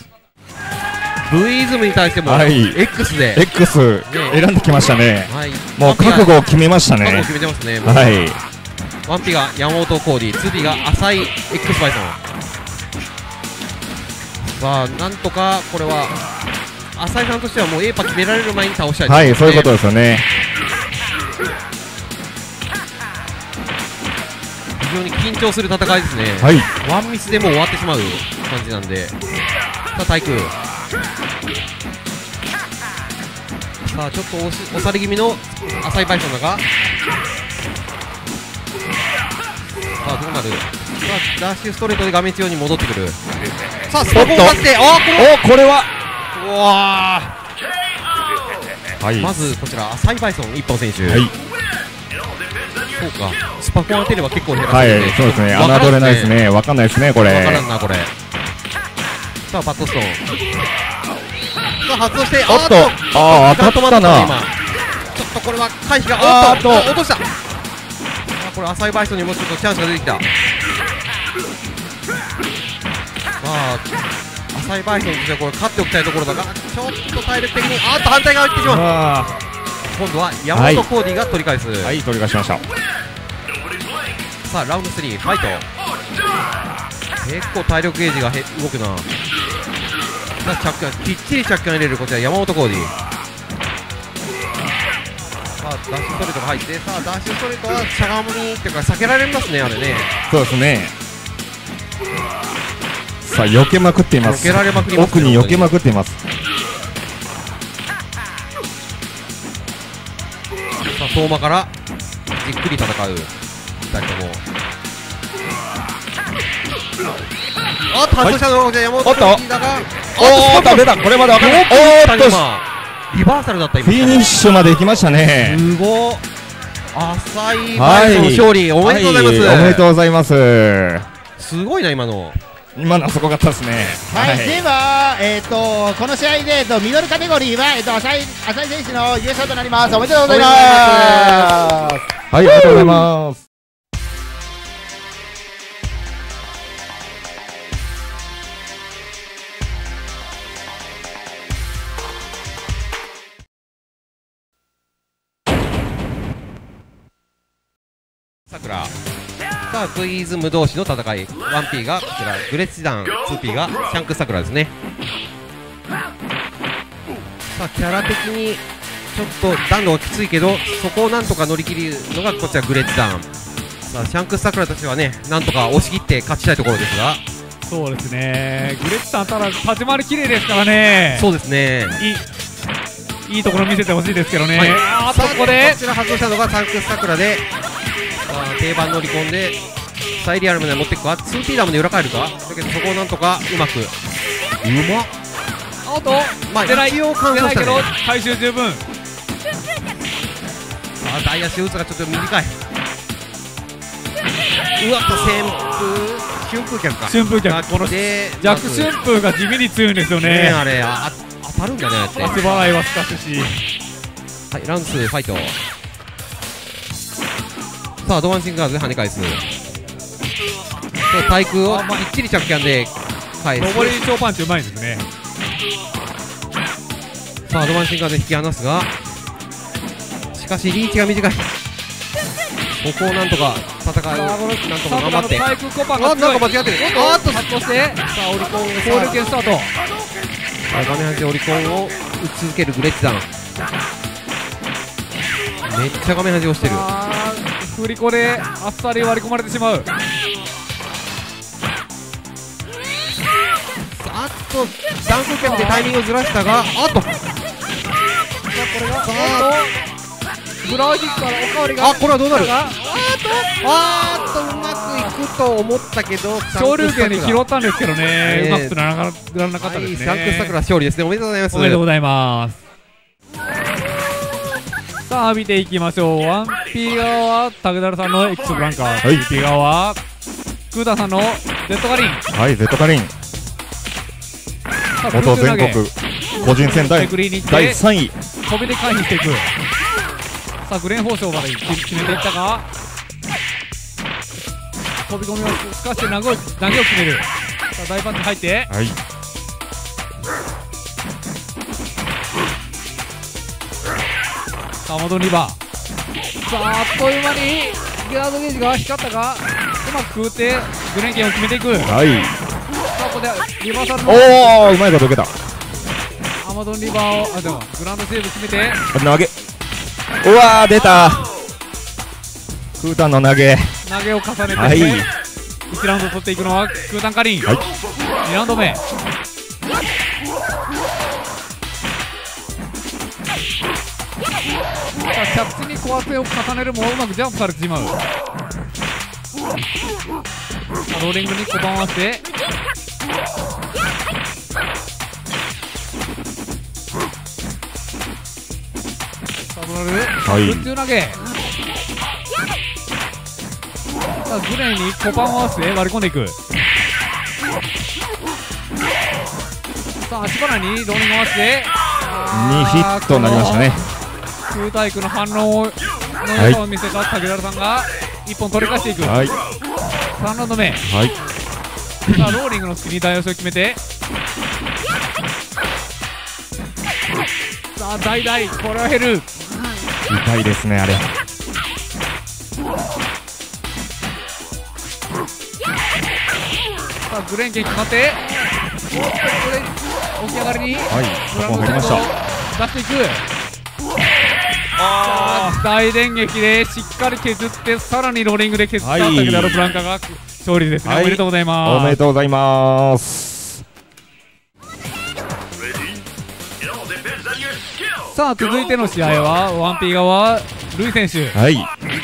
[SPEAKER 3] V イズムに対しても、
[SPEAKER 4] はい
[SPEAKER 3] X で
[SPEAKER 4] X 選んできましたね。
[SPEAKER 3] はい、
[SPEAKER 4] もう覚悟を決めましたね。
[SPEAKER 3] 覚悟を決めてますね。
[SPEAKER 4] はい
[SPEAKER 3] 1P が山本コーディ、2P が浅い X バイソン。さあなんとかこれは浅井さんとしてはもう A パ決められる前に倒したいですね。
[SPEAKER 4] はいそういうことですよね。
[SPEAKER 3] 非常に緊張する戦いですね。
[SPEAKER 4] はい
[SPEAKER 3] ワンミスでもう終わってしまう感じなんで。さあ対空、さあちょっと押され気味の浅いバイソンだが、さあどうなる。さあダッシュストレートで画面中央に戻ってくる。さあスパコンを出して
[SPEAKER 4] これは
[SPEAKER 3] うわ
[SPEAKER 4] はい
[SPEAKER 3] まずこちら浅いバイソン1本選手。
[SPEAKER 4] はい
[SPEAKER 3] そうか、スパコン当てれば結構減ら
[SPEAKER 4] は
[SPEAKER 3] せるね。
[SPEAKER 4] いそうですね。侮れないですね。わかんないですねこれ。
[SPEAKER 3] わからんなこれ。さあバットストーン、さあ発動して、
[SPEAKER 4] おっと当たったな。
[SPEAKER 3] 今ちょっとこれは回避が落とした。これ浅いバイソンにもちょっとチャンスが出てきた。さあ浅いバイソンとしてはこれ勝っておきたいところだが、ちょっと体力的に反対側行ってしまう。今度は山本コーディが取り返す。
[SPEAKER 4] はい取り返しました。
[SPEAKER 3] さあラウンド3ファイト。結構体力ゲージが動くな。さあ着艦、きっちり着艦入れるこちら山本コーディ。さあダッシュストレートが入って、さあダッシュストレートはしゃがむにっていうか避けられますね、あれね。
[SPEAKER 4] そうですね。さあ避けまくっています。
[SPEAKER 3] 避けられまくりますね。
[SPEAKER 4] 奥に避けまくっています。
[SPEAKER 3] さあ相馬からじっくり戦う2人とも。反応したのは山本コーディだが、
[SPEAKER 4] 出た。これまでわかんない。
[SPEAKER 3] リバーサルだった。今
[SPEAKER 4] フィニッシュまで行きましたね。
[SPEAKER 3] すごっ。浅いバイソン勝利、おめでとうございます。
[SPEAKER 4] おめでとうございます。
[SPEAKER 3] すごいな今の
[SPEAKER 4] すごかったですね。
[SPEAKER 2] はい、では、この試合で、ミドルカテゴリーは、浅井選手の優勝となります。おめでとうございます。
[SPEAKER 4] はい、ありがとうございます。
[SPEAKER 3] さくら。さあ、クイズム同士の戦い。1P がこちら、グレッチダン、2P がシャンクスさくらですね。さあ、キャラ的にちょっと弾道がきついけど、そこをなんとか乗り切るのがこちらグレッチダン。さあ、シャンクスさくらたちはね、なんとか押し切って勝ちたいところですが、
[SPEAKER 5] そうですね、グレッチさん、ただ立ち回り綺麗ですからね。
[SPEAKER 3] そうですね。
[SPEAKER 5] いいところ見せてほしいですけどね。
[SPEAKER 3] はい、
[SPEAKER 5] あーっとここで
[SPEAKER 3] こちら外したのがシャンクスさくらで、定番乗り込んでサイリアルまで持っていくか、 2P ダムで裏返るかだけど、そこをなんとかうまく、うまっ、
[SPEAKER 5] あと
[SPEAKER 3] まあ
[SPEAKER 5] 出ない
[SPEAKER 3] 一応完走したね。
[SPEAKER 5] 出ないけど回収十分。
[SPEAKER 3] さあ、大足打つがちょっと短い。うわっと旋風脚か、
[SPEAKER 5] 旋風脚、この
[SPEAKER 3] で
[SPEAKER 5] 弱旋風が地味に強いんですよね。
[SPEAKER 3] あれ当たるんだね、あれって。
[SPEAKER 5] 足払いはすかすし。
[SPEAKER 3] はい、ランスファイト。さあ、アドバンシングガーズで跳ね返す。そう、対空をきっちり着キャンで返す。
[SPEAKER 5] 上り超パンチうまいんですね。
[SPEAKER 3] さあ、アドバンシングガーズで引き離すが、しかしリーチが短い。ここをなんとか戦う、なんとか頑張って。
[SPEAKER 5] 対空コパン
[SPEAKER 3] あ、なん
[SPEAKER 5] が強い。
[SPEAKER 3] か間違ってる。
[SPEAKER 5] あっと発動して、さあオリコン交流権スタート。
[SPEAKER 3] 画面端でオリコンを打ち続けるグレッチダン。めっちゃ画面端押してる。
[SPEAKER 5] 振り子であっさり割り込まれてしまう。
[SPEAKER 3] あっとダンスキャンでタイミングをずらしたが、あっと
[SPEAKER 5] これがブラウジックからおかわりが、
[SPEAKER 3] あ、これはどうなる。
[SPEAKER 5] あ
[SPEAKER 3] うまくいくと思ったけど、
[SPEAKER 5] 昇竜拳に拾ったんですけどね、
[SPEAKER 3] ね
[SPEAKER 5] うまくつながらなかったですね。
[SPEAKER 3] シャンクスさくら勝利ですね。おめでとうございます。
[SPEAKER 5] おめでとうございます。さあ見ていきましょう。1P 側は竹田さんの X ブランカー、
[SPEAKER 4] はい
[SPEAKER 5] 2P 側はクータさんの Z カリン。
[SPEAKER 4] はい、Z カリン
[SPEAKER 5] さあ
[SPEAKER 4] 元全国個人戦第
[SPEAKER 5] グリーンに行って
[SPEAKER 4] 第3位。
[SPEAKER 5] 飛びで回避していく。さあグレーン包丁まで決めていったが、飛び込みをすかして投げを決める。さあ大パンチ入って、
[SPEAKER 4] はい、
[SPEAKER 5] さあ戻りリバー。さああっという間にギャードゲージが光ったが、うまく食うてグレーン剣を決めていく。
[SPEAKER 4] はい、
[SPEAKER 5] さあここでリバーサルの
[SPEAKER 4] おお、うまいこと受けた。
[SPEAKER 5] アマゾンリバーを、でもグランドセーブ決めて、
[SPEAKER 4] 投げ、うわー出た、クータンの投げ。
[SPEAKER 5] 投げを重ねて、
[SPEAKER 4] はい、
[SPEAKER 5] 1ラウンド取っていくのはクータンカリン、
[SPEAKER 4] はい、
[SPEAKER 5] 2ラウンド目。さあ着地に小技を重ねるもうまくジャンプされてしまう。さあローリングに小判を合わせて、さあドラル、
[SPEAKER 4] はい
[SPEAKER 5] 空中投げ。さあグレーに小判を合わせて割り込んでいく。さあ足払いにローリングを合わせて
[SPEAKER 4] 2ヒットになりましたね。
[SPEAKER 5] 空対空の反応の良さを見せた竹原さんが1本取り返していく。
[SPEAKER 4] はい、
[SPEAKER 5] 3ラウンド目。
[SPEAKER 4] はい、
[SPEAKER 5] さあローリングの隙に大押しを決めて、さあ大々これは減る。
[SPEAKER 4] 痛いですねあれ。
[SPEAKER 5] さあグレーン剣決まって、ここで起き上がりに
[SPEAKER 4] はい、
[SPEAKER 5] グラ
[SPEAKER 4] そこ
[SPEAKER 5] ンドセットを
[SPEAKER 4] 入りました。
[SPEAKER 5] 出していく。大電撃でしっかり削って、さらにローリングで削った
[SPEAKER 4] はい
[SPEAKER 5] 竹原ブランカが勝利ですね、
[SPEAKER 4] はい
[SPEAKER 5] おめでとうございます。
[SPEAKER 4] おめでとうございます。
[SPEAKER 1] It all depends on your skill.
[SPEAKER 5] さあ続いての試合は 1P 側ルイ選手
[SPEAKER 4] はい、
[SPEAKER 5] の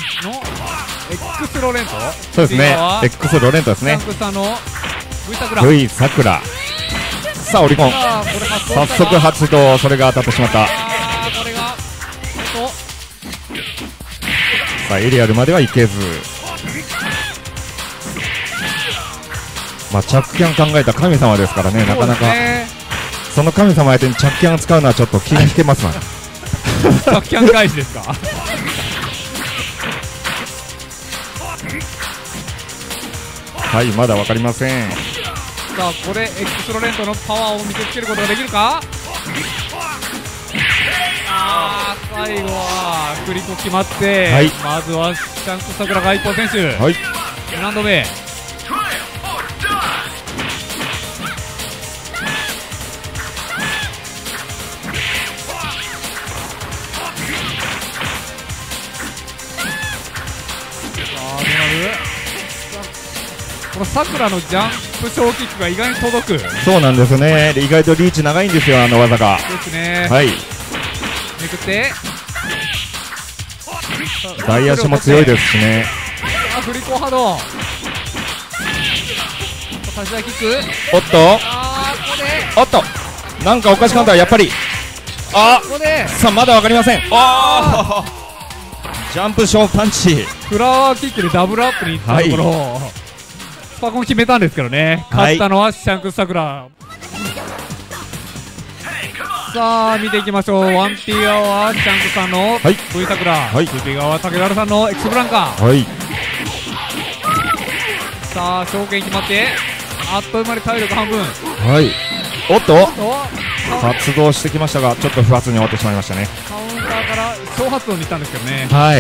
[SPEAKER 5] X ロレント、
[SPEAKER 4] そうですね
[SPEAKER 5] P 側、
[SPEAKER 4] X ロレントです
[SPEAKER 5] シャン
[SPEAKER 4] ね。
[SPEAKER 5] クサの V サクラ。
[SPEAKER 4] V さくら。さあオリコン、
[SPEAKER 5] さあこれ発動
[SPEAKER 4] 早速発動、それが当たってしまった。
[SPEAKER 5] あーこれが
[SPEAKER 4] さあエリアルまでは行けず、まあ着キャン考えた神様ですからね、なかなかその神様相手に着キャンを使うのはちょっと気が引けますな。
[SPEAKER 5] 着キャン返しですか。
[SPEAKER 4] はい、まだ分かりません。
[SPEAKER 5] さあこれ X ロレントのパワーを見せつけることができるか。あー最後はクリコ決まって、
[SPEAKER 4] はい
[SPEAKER 5] まずはシャンクス桜が一本選手、
[SPEAKER 4] はい。
[SPEAKER 5] 何度目。このさくらのジャンプ小キックが意外に届くで
[SPEAKER 4] そうなんですね。意外とリーチ長いんですよ、あの技が。
[SPEAKER 5] すね。
[SPEAKER 4] はい。
[SPEAKER 5] めくって
[SPEAKER 4] 大足も強いですしね。
[SPEAKER 5] フリコハード立ち台キック。
[SPEAKER 4] おっと、
[SPEAKER 5] ここで
[SPEAKER 4] おっと、なんかおかしかった、やっぱり。あ、
[SPEAKER 5] ここで
[SPEAKER 4] さあ、まだわかりません。あー、ジャンプショーパンチ。
[SPEAKER 5] フラワーキックでダブルアップにいったところ、スパコン決めたんですけどね。勝ったのはシャンクス桜、さあ見ていきましょう。1P 側はシャンクさんの V 桜、
[SPEAKER 4] はい、
[SPEAKER 5] 2P 側は竹原さんの X ブランカ。
[SPEAKER 4] はい、
[SPEAKER 5] さあ証券決まってあっという間に体力半分。
[SPEAKER 4] はい。おっと、発動してきましたが、ちょっと不発に終わってしまいましたね。
[SPEAKER 5] カウンターから小発動に行ったんですけどね。
[SPEAKER 4] はい、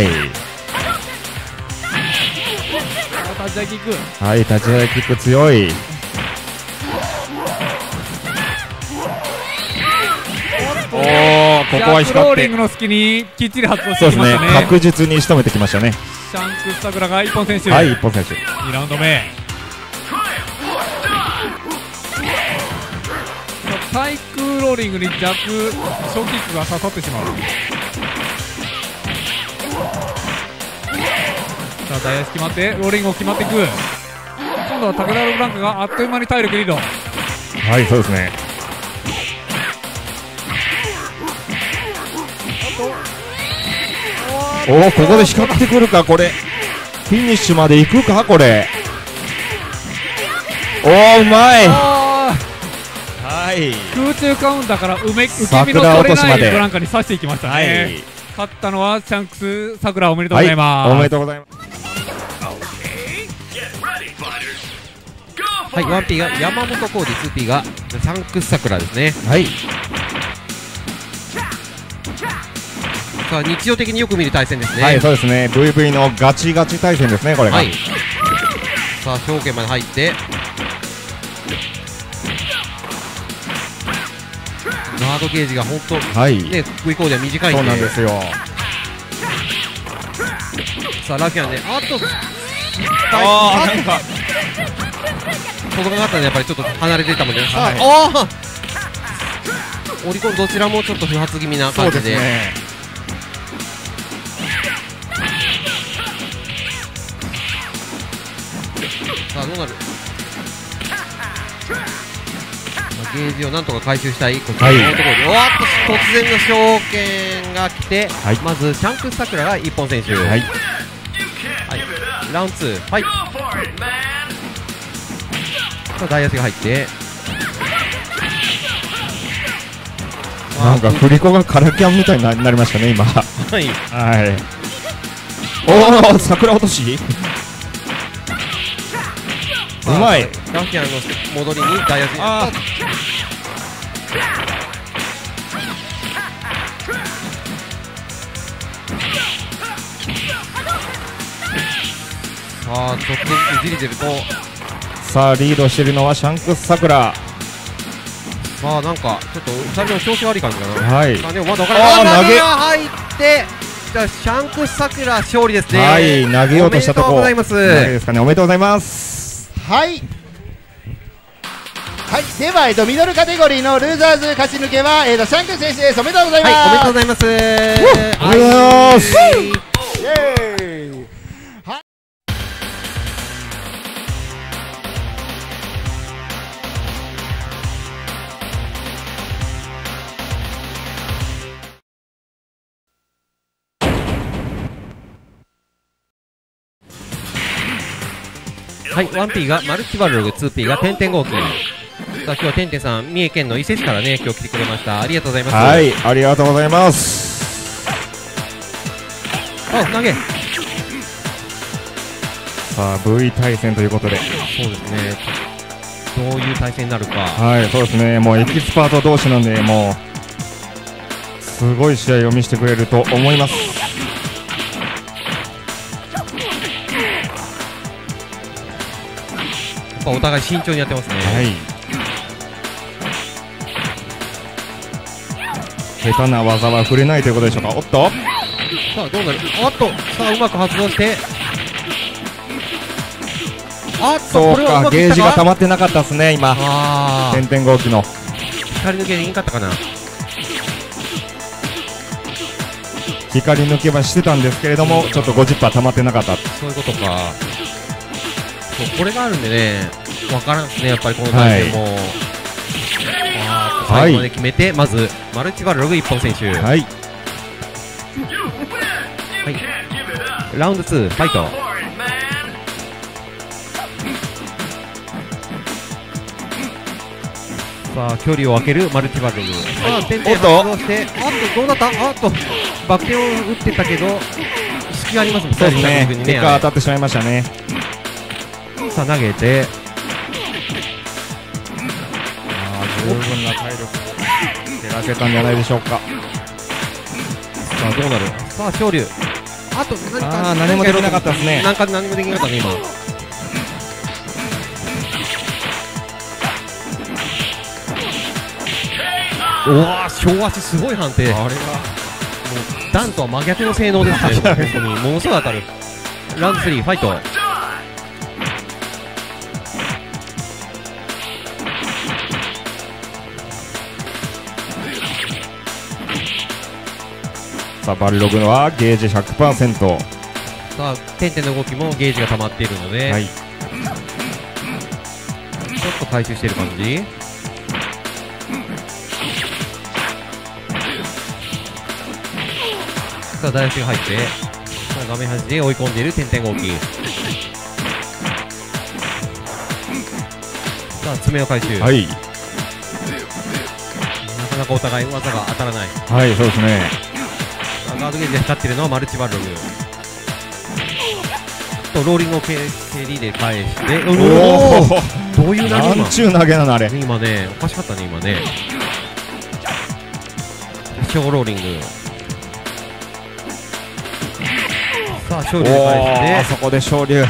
[SPEAKER 5] 立ち台キック。
[SPEAKER 4] はい、立ち合いキック強い。おー、ここは
[SPEAKER 5] ジャックロー
[SPEAKER 4] 光って
[SPEAKER 5] リングの隙にきっちり発動し
[SPEAKER 4] そうですね
[SPEAKER 5] てきましたね。
[SPEAKER 4] 確実に仕留めてきましたね。
[SPEAKER 5] シャンクス桜が一本選手、
[SPEAKER 4] はい、一本選手。
[SPEAKER 5] 2ラウンド目。対空ローリングに逆小キックが刺さってしまう。さあ大足決まってローリングも決まっていく。今度は竹田ブランカがあっという間に体力リード。
[SPEAKER 4] はい、そうですね。おお、ここで光ってくるか、これフィニッシュまで行くか、これ。おお、うまい。はい、
[SPEAKER 5] 空中カウンターから受け身の
[SPEAKER 4] 桜
[SPEAKER 5] 取れない
[SPEAKER 4] 落としまで
[SPEAKER 5] ブランカに刺していきましたね。
[SPEAKER 4] はい、
[SPEAKER 5] 勝ったのはシャンクス桜、おめでとうございます。
[SPEAKER 4] はい、おめでとうございます。
[SPEAKER 3] はい、1P が山本浩二、2P がシャンクス桜ですね。
[SPEAKER 4] はい、
[SPEAKER 3] さあ日常的によく見る対戦ですね。
[SPEAKER 4] はい、そうですね。 VV のガチガチ対戦ですね、これが。
[SPEAKER 3] はい、さあ証券まで入ってガードゲージが本当、
[SPEAKER 4] はい
[SPEAKER 3] ね、V コーデは短いんで。
[SPEAKER 4] そうなんですよ。
[SPEAKER 3] さあラフィアンであと
[SPEAKER 4] あー、なんか
[SPEAKER 3] 届かなかったのでやっぱりちょっと離れてたもんね。さあ、
[SPEAKER 4] はい
[SPEAKER 3] あー、オリコンどちらもちょっと不発気味な
[SPEAKER 4] そうで
[SPEAKER 3] 感じで。
[SPEAKER 4] すね。
[SPEAKER 3] さあどうなる。ゲージをなんとか回収したいこちらのところで、おっと突然の証券が来て、
[SPEAKER 4] はい、
[SPEAKER 3] まずシャンクス桜が一本選手、
[SPEAKER 4] はい、
[SPEAKER 3] はい、ラウンド2、はい、さあ大足が入って、
[SPEAKER 4] なんか振り子がカラキャンみたいになりましたね、今。は
[SPEAKER 3] はい、
[SPEAKER 4] い、おお、桜落としうまい。
[SPEAKER 3] ラフィアンの戻りに大足、
[SPEAKER 4] あ
[SPEAKER 3] さあちょっとずつじりじりと、
[SPEAKER 4] さあリードしているのはシャンクス桜。
[SPEAKER 3] さあなんかちょっと2人の調子悪い感じかな。
[SPEAKER 4] はい、
[SPEAKER 3] さあでもまだ分からない。
[SPEAKER 4] あー、投げ
[SPEAKER 3] が入って、じゃあシャンクス桜勝利ですね。
[SPEAKER 4] はい、投げようとしたとこ
[SPEAKER 3] おめでとうございます。
[SPEAKER 4] 投げですかね。おめでとうございます。
[SPEAKER 2] はいはい、では、ミドルカテゴリーのルーザーズ勝ち抜けは、シャンクス選手です。おめでとうございます。
[SPEAKER 3] はい、おめでとうございます。
[SPEAKER 4] おめでとうございます。
[SPEAKER 2] イエーイ。
[SPEAKER 3] はい、1P がマルチバルログ、2P が点々号機。さあ今日はてんてんさん、三重県の伊勢市からね、今日来てくれました。ありがとうございます。
[SPEAKER 4] はい、ありがとうございます。
[SPEAKER 3] あ、投げ。
[SPEAKER 4] さあ V 対戦ということで、
[SPEAKER 3] そうですね。どういう対戦になるか。
[SPEAKER 4] はい、そうですね。もうエキスパート同士なんで、もうすごい試合を見せてくれると思います。
[SPEAKER 3] ぱお互い慎重にやってますね。
[SPEAKER 4] はい。下手な技は触れないということでしょうか。おっと、
[SPEAKER 3] さあどうなる。あっとさあうまく発動して、あっと
[SPEAKER 4] そう
[SPEAKER 3] これはう
[SPEAKER 4] か、
[SPEAKER 3] まくいったか。
[SPEAKER 4] ゲージが溜まってなかったですね、今。
[SPEAKER 3] ああ
[SPEAKER 4] 点々号機の。
[SPEAKER 3] 光抜けでいいかったかな。
[SPEAKER 4] 光抜けはしてたんですけれども、ちょっと 50% 溜まってなかった。
[SPEAKER 3] そういうことか。そうこれがあるんでね、わからんですね、やっぱりこの対戦も。最後まで決めて、まずマルチバルログ一本選手。
[SPEAKER 4] はい。
[SPEAKER 3] ラウンド2ファイト。さあ距離を空けるマルチバルログ。さあ点々発動して、あっとどうなった。あっとバク転を打ってたけど隙がありますもん。
[SPEAKER 4] そうですね。
[SPEAKER 3] 最初に
[SPEAKER 4] 結果当たってしまいましたね。
[SPEAKER 3] さあ投げて、
[SPEAKER 4] 十分な体力出らせたんじゃないでしょうか。
[SPEAKER 3] さあどうなる。さあ昇竜。あと
[SPEAKER 4] 何もできなかったですね。
[SPEAKER 3] 何もできなかったね今。おわ小足すごい判定。あれがもうダンとは真逆の性能ですね。本当にものすごい当たる。ラウンド3ファイト。
[SPEAKER 4] さあバルログのはゲージ 100%。
[SPEAKER 3] さあ点々の動きもゲージが溜まっているので、
[SPEAKER 4] はい。
[SPEAKER 3] ちょっと回収している感じ。さあ大足が入って、さあ画面端で追い込んでいる点々動き。さあ爪を回収。
[SPEAKER 4] はい。
[SPEAKER 3] なかなかお互い技が当たらない。
[SPEAKER 4] はい、そうですね。
[SPEAKER 3] ガードゲージで光ってるのはマルチバルログとローリングを蹴りで返して、
[SPEAKER 4] おお、
[SPEAKER 3] どういう投げ。
[SPEAKER 4] なんちゅう投げなのあれ。
[SPEAKER 3] 今ね、おかしかったね今ね。小ローリング。さあ昇竜で返して、
[SPEAKER 4] あそこで昇竜。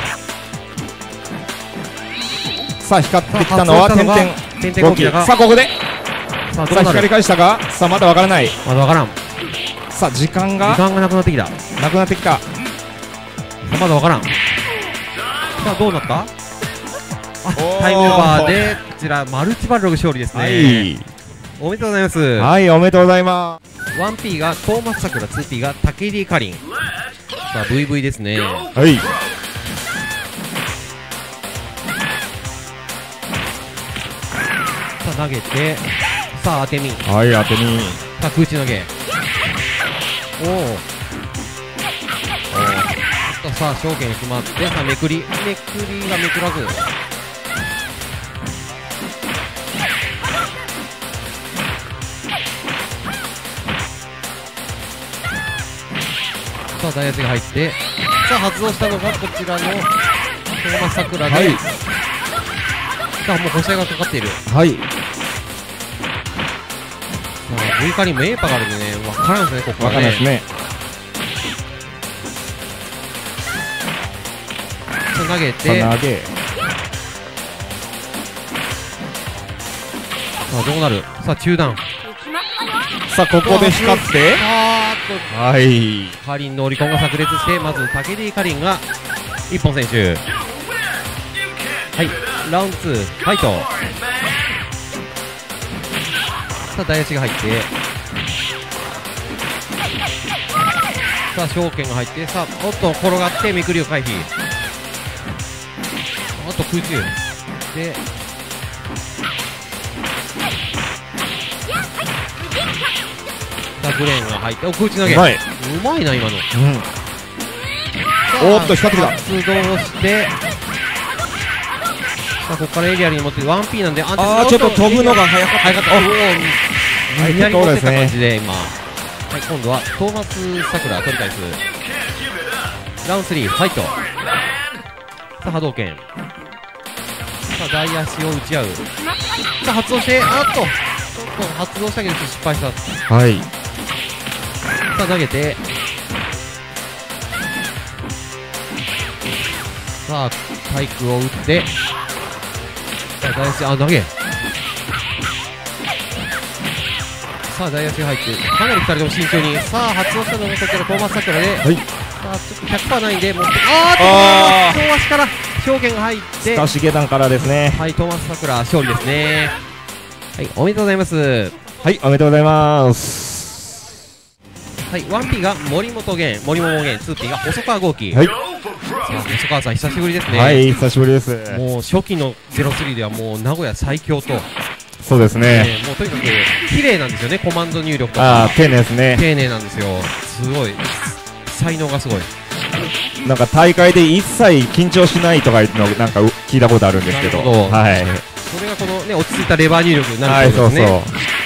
[SPEAKER 4] さあ光ってきたのは点々動き。さあここで、さあ
[SPEAKER 3] さあどうなる。
[SPEAKER 4] 光返したか。さあまだわからない。
[SPEAKER 3] まだわからん。
[SPEAKER 4] さあ時間が
[SPEAKER 3] 時間がなくなってきた。さ
[SPEAKER 4] なくなってきた。
[SPEAKER 3] あまだわからん。さあどうなった。あタイムオーバーでこちらマルチバルログ勝利ですね。
[SPEAKER 4] はい
[SPEAKER 3] おめでとうございます。
[SPEAKER 4] はいおめでとうございま
[SPEAKER 3] 1P がトーマスサクラ、 2P が竹入かりん。さあ VV ですね。
[SPEAKER 4] す。はい。
[SPEAKER 3] さあ投げて、さあ当て身。
[SPEAKER 4] はい当てに。
[SPEAKER 3] さあ空中投げ。おお。さあ証券決まって、さあめくりがめくらず。さあ大足が入って、さあ発動したのがこちらのトーマスサクラで、
[SPEAKER 4] はい。
[SPEAKER 3] さあもう補正がかかっている。
[SPEAKER 4] はい。
[SPEAKER 3] さあ V カリンもエーパがあるんでね、わからんですね、ここはね。
[SPEAKER 4] わかんないですね。
[SPEAKER 3] さあ投げ
[SPEAKER 4] さ
[SPEAKER 3] て、
[SPEAKER 4] あ投げ。
[SPEAKER 3] さあどうなる。さあ中断。
[SPEAKER 4] さあここで光って。はい。
[SPEAKER 3] カリンのオリコンが炸裂して、まず竹ディカリンが一本選手。はい、ラウンド2ファイト。さあ大足が入って、さあ証券が入って、さあおっと転がってめくりを回避。おっと空中で、さあグレーンが入って、お空中投げ。
[SPEAKER 4] うまい。
[SPEAKER 3] うまいな今の。
[SPEAKER 4] うん。おーっと光ってきた。
[SPEAKER 3] 発動して、さあここからエリアに持って 1P なんで、
[SPEAKER 4] あーちょっと飛ぶのが早かった。
[SPEAKER 3] 早かった。おお、
[SPEAKER 4] はい
[SPEAKER 3] 無理やり持ってった
[SPEAKER 4] そうですね
[SPEAKER 3] 感じで今。はい、今度はトーマスサクラ取り返す。ラウンド3ファイト。さあ波動拳。さあ大足を打ち合う。さあ発動して、あっとちょっと発動したけど失敗した。
[SPEAKER 4] はい。
[SPEAKER 3] さあ投げて、さあ体育を打って、 さあ大足、投げ。さあ大足が入ってかなり2人とも慎重に。さあ発動したのがこちらトーマス・サクラで、
[SPEAKER 4] はい。
[SPEAKER 3] さあちょっと 100% ないんで持って、両足から表現が入って
[SPEAKER 4] 少し下段からですね。
[SPEAKER 3] はい、トーマス・サクラ勝利ですね。はい、おめでとうございます。
[SPEAKER 4] はい、おめでとうございます。
[SPEAKER 3] はい、1P が森本源、森桃源、2P が細川豪輝。
[SPEAKER 4] はい。
[SPEAKER 3] さあ細川さん久しぶりですね。
[SPEAKER 4] はい、久しぶりです。
[SPEAKER 3] もう初期の03ではもう名古屋最強と、
[SPEAKER 4] そうですね。
[SPEAKER 3] もうとにかく綺麗なんですよね、コマンド入力とか
[SPEAKER 4] ああ、丁寧ですね。
[SPEAKER 3] 丁寧なんですよ。すごい才能がすごい。
[SPEAKER 4] なんか大会で一切緊張しないとかいうのなんか聞いたことあるんですけど。
[SPEAKER 3] なるほど
[SPEAKER 4] はい。
[SPEAKER 3] それがこのね、落ち着いたレバー入力にな
[SPEAKER 4] はい、
[SPEAKER 3] るという
[SPEAKER 4] そう
[SPEAKER 3] ことですね。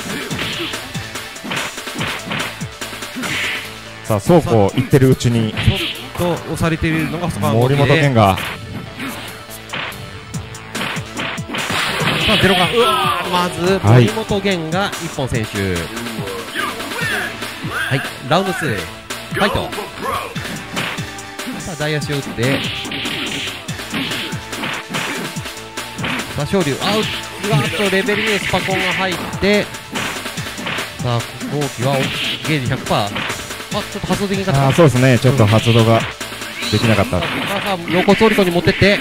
[SPEAKER 4] そう。さあ、そうこう言ってるうちに
[SPEAKER 3] ちょっと押されているのが細川豪
[SPEAKER 4] 森
[SPEAKER 3] 輝で、
[SPEAKER 4] 本健が
[SPEAKER 3] さあゼロがまず
[SPEAKER 4] はい
[SPEAKER 3] 森本源が1本選手。はい、ラウンド2ファイト。さあ大足を打って、さあ昇龍、うわっとレベル2スパコンが入って、さあ豪輝はゲージ 100%、ちょっと発動できなかった。
[SPEAKER 4] そうですね、ちょっと発動ができなかった。
[SPEAKER 3] さあ露骨オリコンに持ってって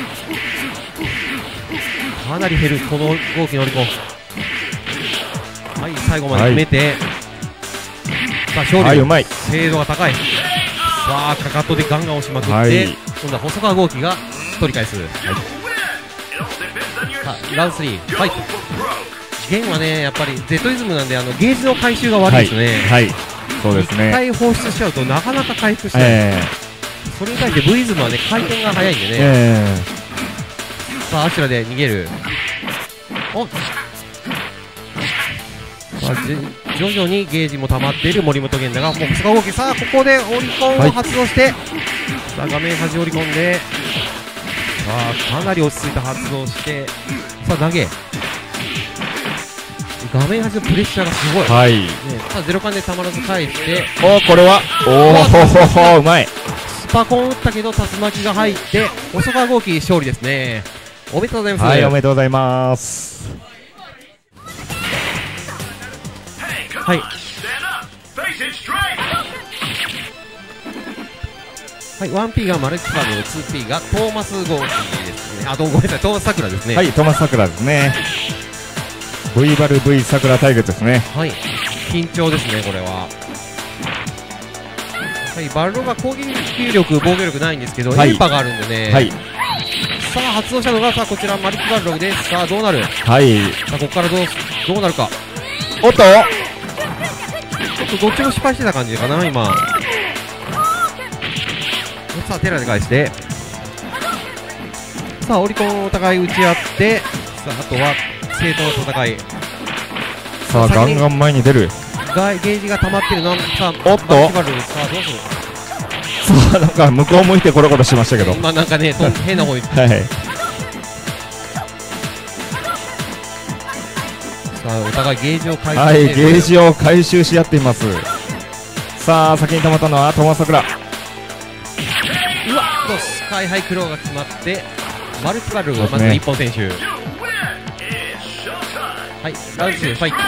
[SPEAKER 3] かなり減るこの豪輝のオリコン。はい、最後まで決めて、さあ勝利、
[SPEAKER 4] はい、うまい。
[SPEAKER 3] 精度が高い。さあかかとでガンガン押しまくって、
[SPEAKER 4] はい、
[SPEAKER 3] 今度は細川豪輝が取り返す。さあラウンド3ファイト。弦はねやっぱり Z イズムなんでゲージの回収が悪いですね。
[SPEAKER 4] はい、そうです
[SPEAKER 3] 一
[SPEAKER 4] ね。
[SPEAKER 3] 回放出しちゃうとなかなか回復しない、それに対して V イズムはね回転が速いんでね、さあアシュラで逃げる。おさあ徐々にゲージも溜まっている森本源だが、もう細川豪輝、さあここでオリコンを発動して、さあ画面端折り込んで、さあかなり落ち着いた発動して、さあ投げ、画面端のプレッシャーがすごい、
[SPEAKER 4] はい。
[SPEAKER 3] ね、さあゼロ感でたまらず返して、
[SPEAKER 4] これは、うまい。
[SPEAKER 3] スパコン打ったけど竜巻が入って細川豪輝勝利ですね。おめでとうございます。
[SPEAKER 4] はい、おめでとうございます。
[SPEAKER 3] はい、
[SPEAKER 1] Face it straight.
[SPEAKER 3] はい、1P がマルチパル、2P がトーマス豪輝ですね。ごめんなさい、トーマスさくらですね。
[SPEAKER 4] はい、トーマスさくらですね。V バル V さくら対決ですね。
[SPEAKER 3] はい、緊張ですね、これは。はい、バルロが攻撃力、防御力ないんですけど、
[SPEAKER 4] はい、
[SPEAKER 3] エンパがあるんでね。
[SPEAKER 4] はい。
[SPEAKER 3] さあ、発動したのが、さあ、こちらマルチバルログです。さあ、どうなる。
[SPEAKER 4] はい。
[SPEAKER 3] さあ、ここからどうなるか。
[SPEAKER 4] おっと、
[SPEAKER 3] ちょっとどっちも失敗してた感じかな、今。さあ、テラで返して。さあ、オリコンをお互い打ち合って、さあ、あとは、正当の戦い。
[SPEAKER 4] さあ、ガンガン前に出る。
[SPEAKER 3] ゲージが溜まってるな。さあ、
[SPEAKER 4] おっと、
[SPEAKER 3] マルチバルログ、さあ、どうする。
[SPEAKER 4] さあ、なんか向こう向いてコロコロしましたけど。
[SPEAKER 3] まあ、なんかね、変な方に。
[SPEAKER 4] はい。
[SPEAKER 3] さあ、お互いゲージを回収して、
[SPEAKER 4] はい、ゲージを回収し合っています。さあ、先に溜まったのはトーマスさくら。
[SPEAKER 3] うわっとスカイハイクローが決まって、マルチバルがまず1本選手。はい、ラウンド2ファイト。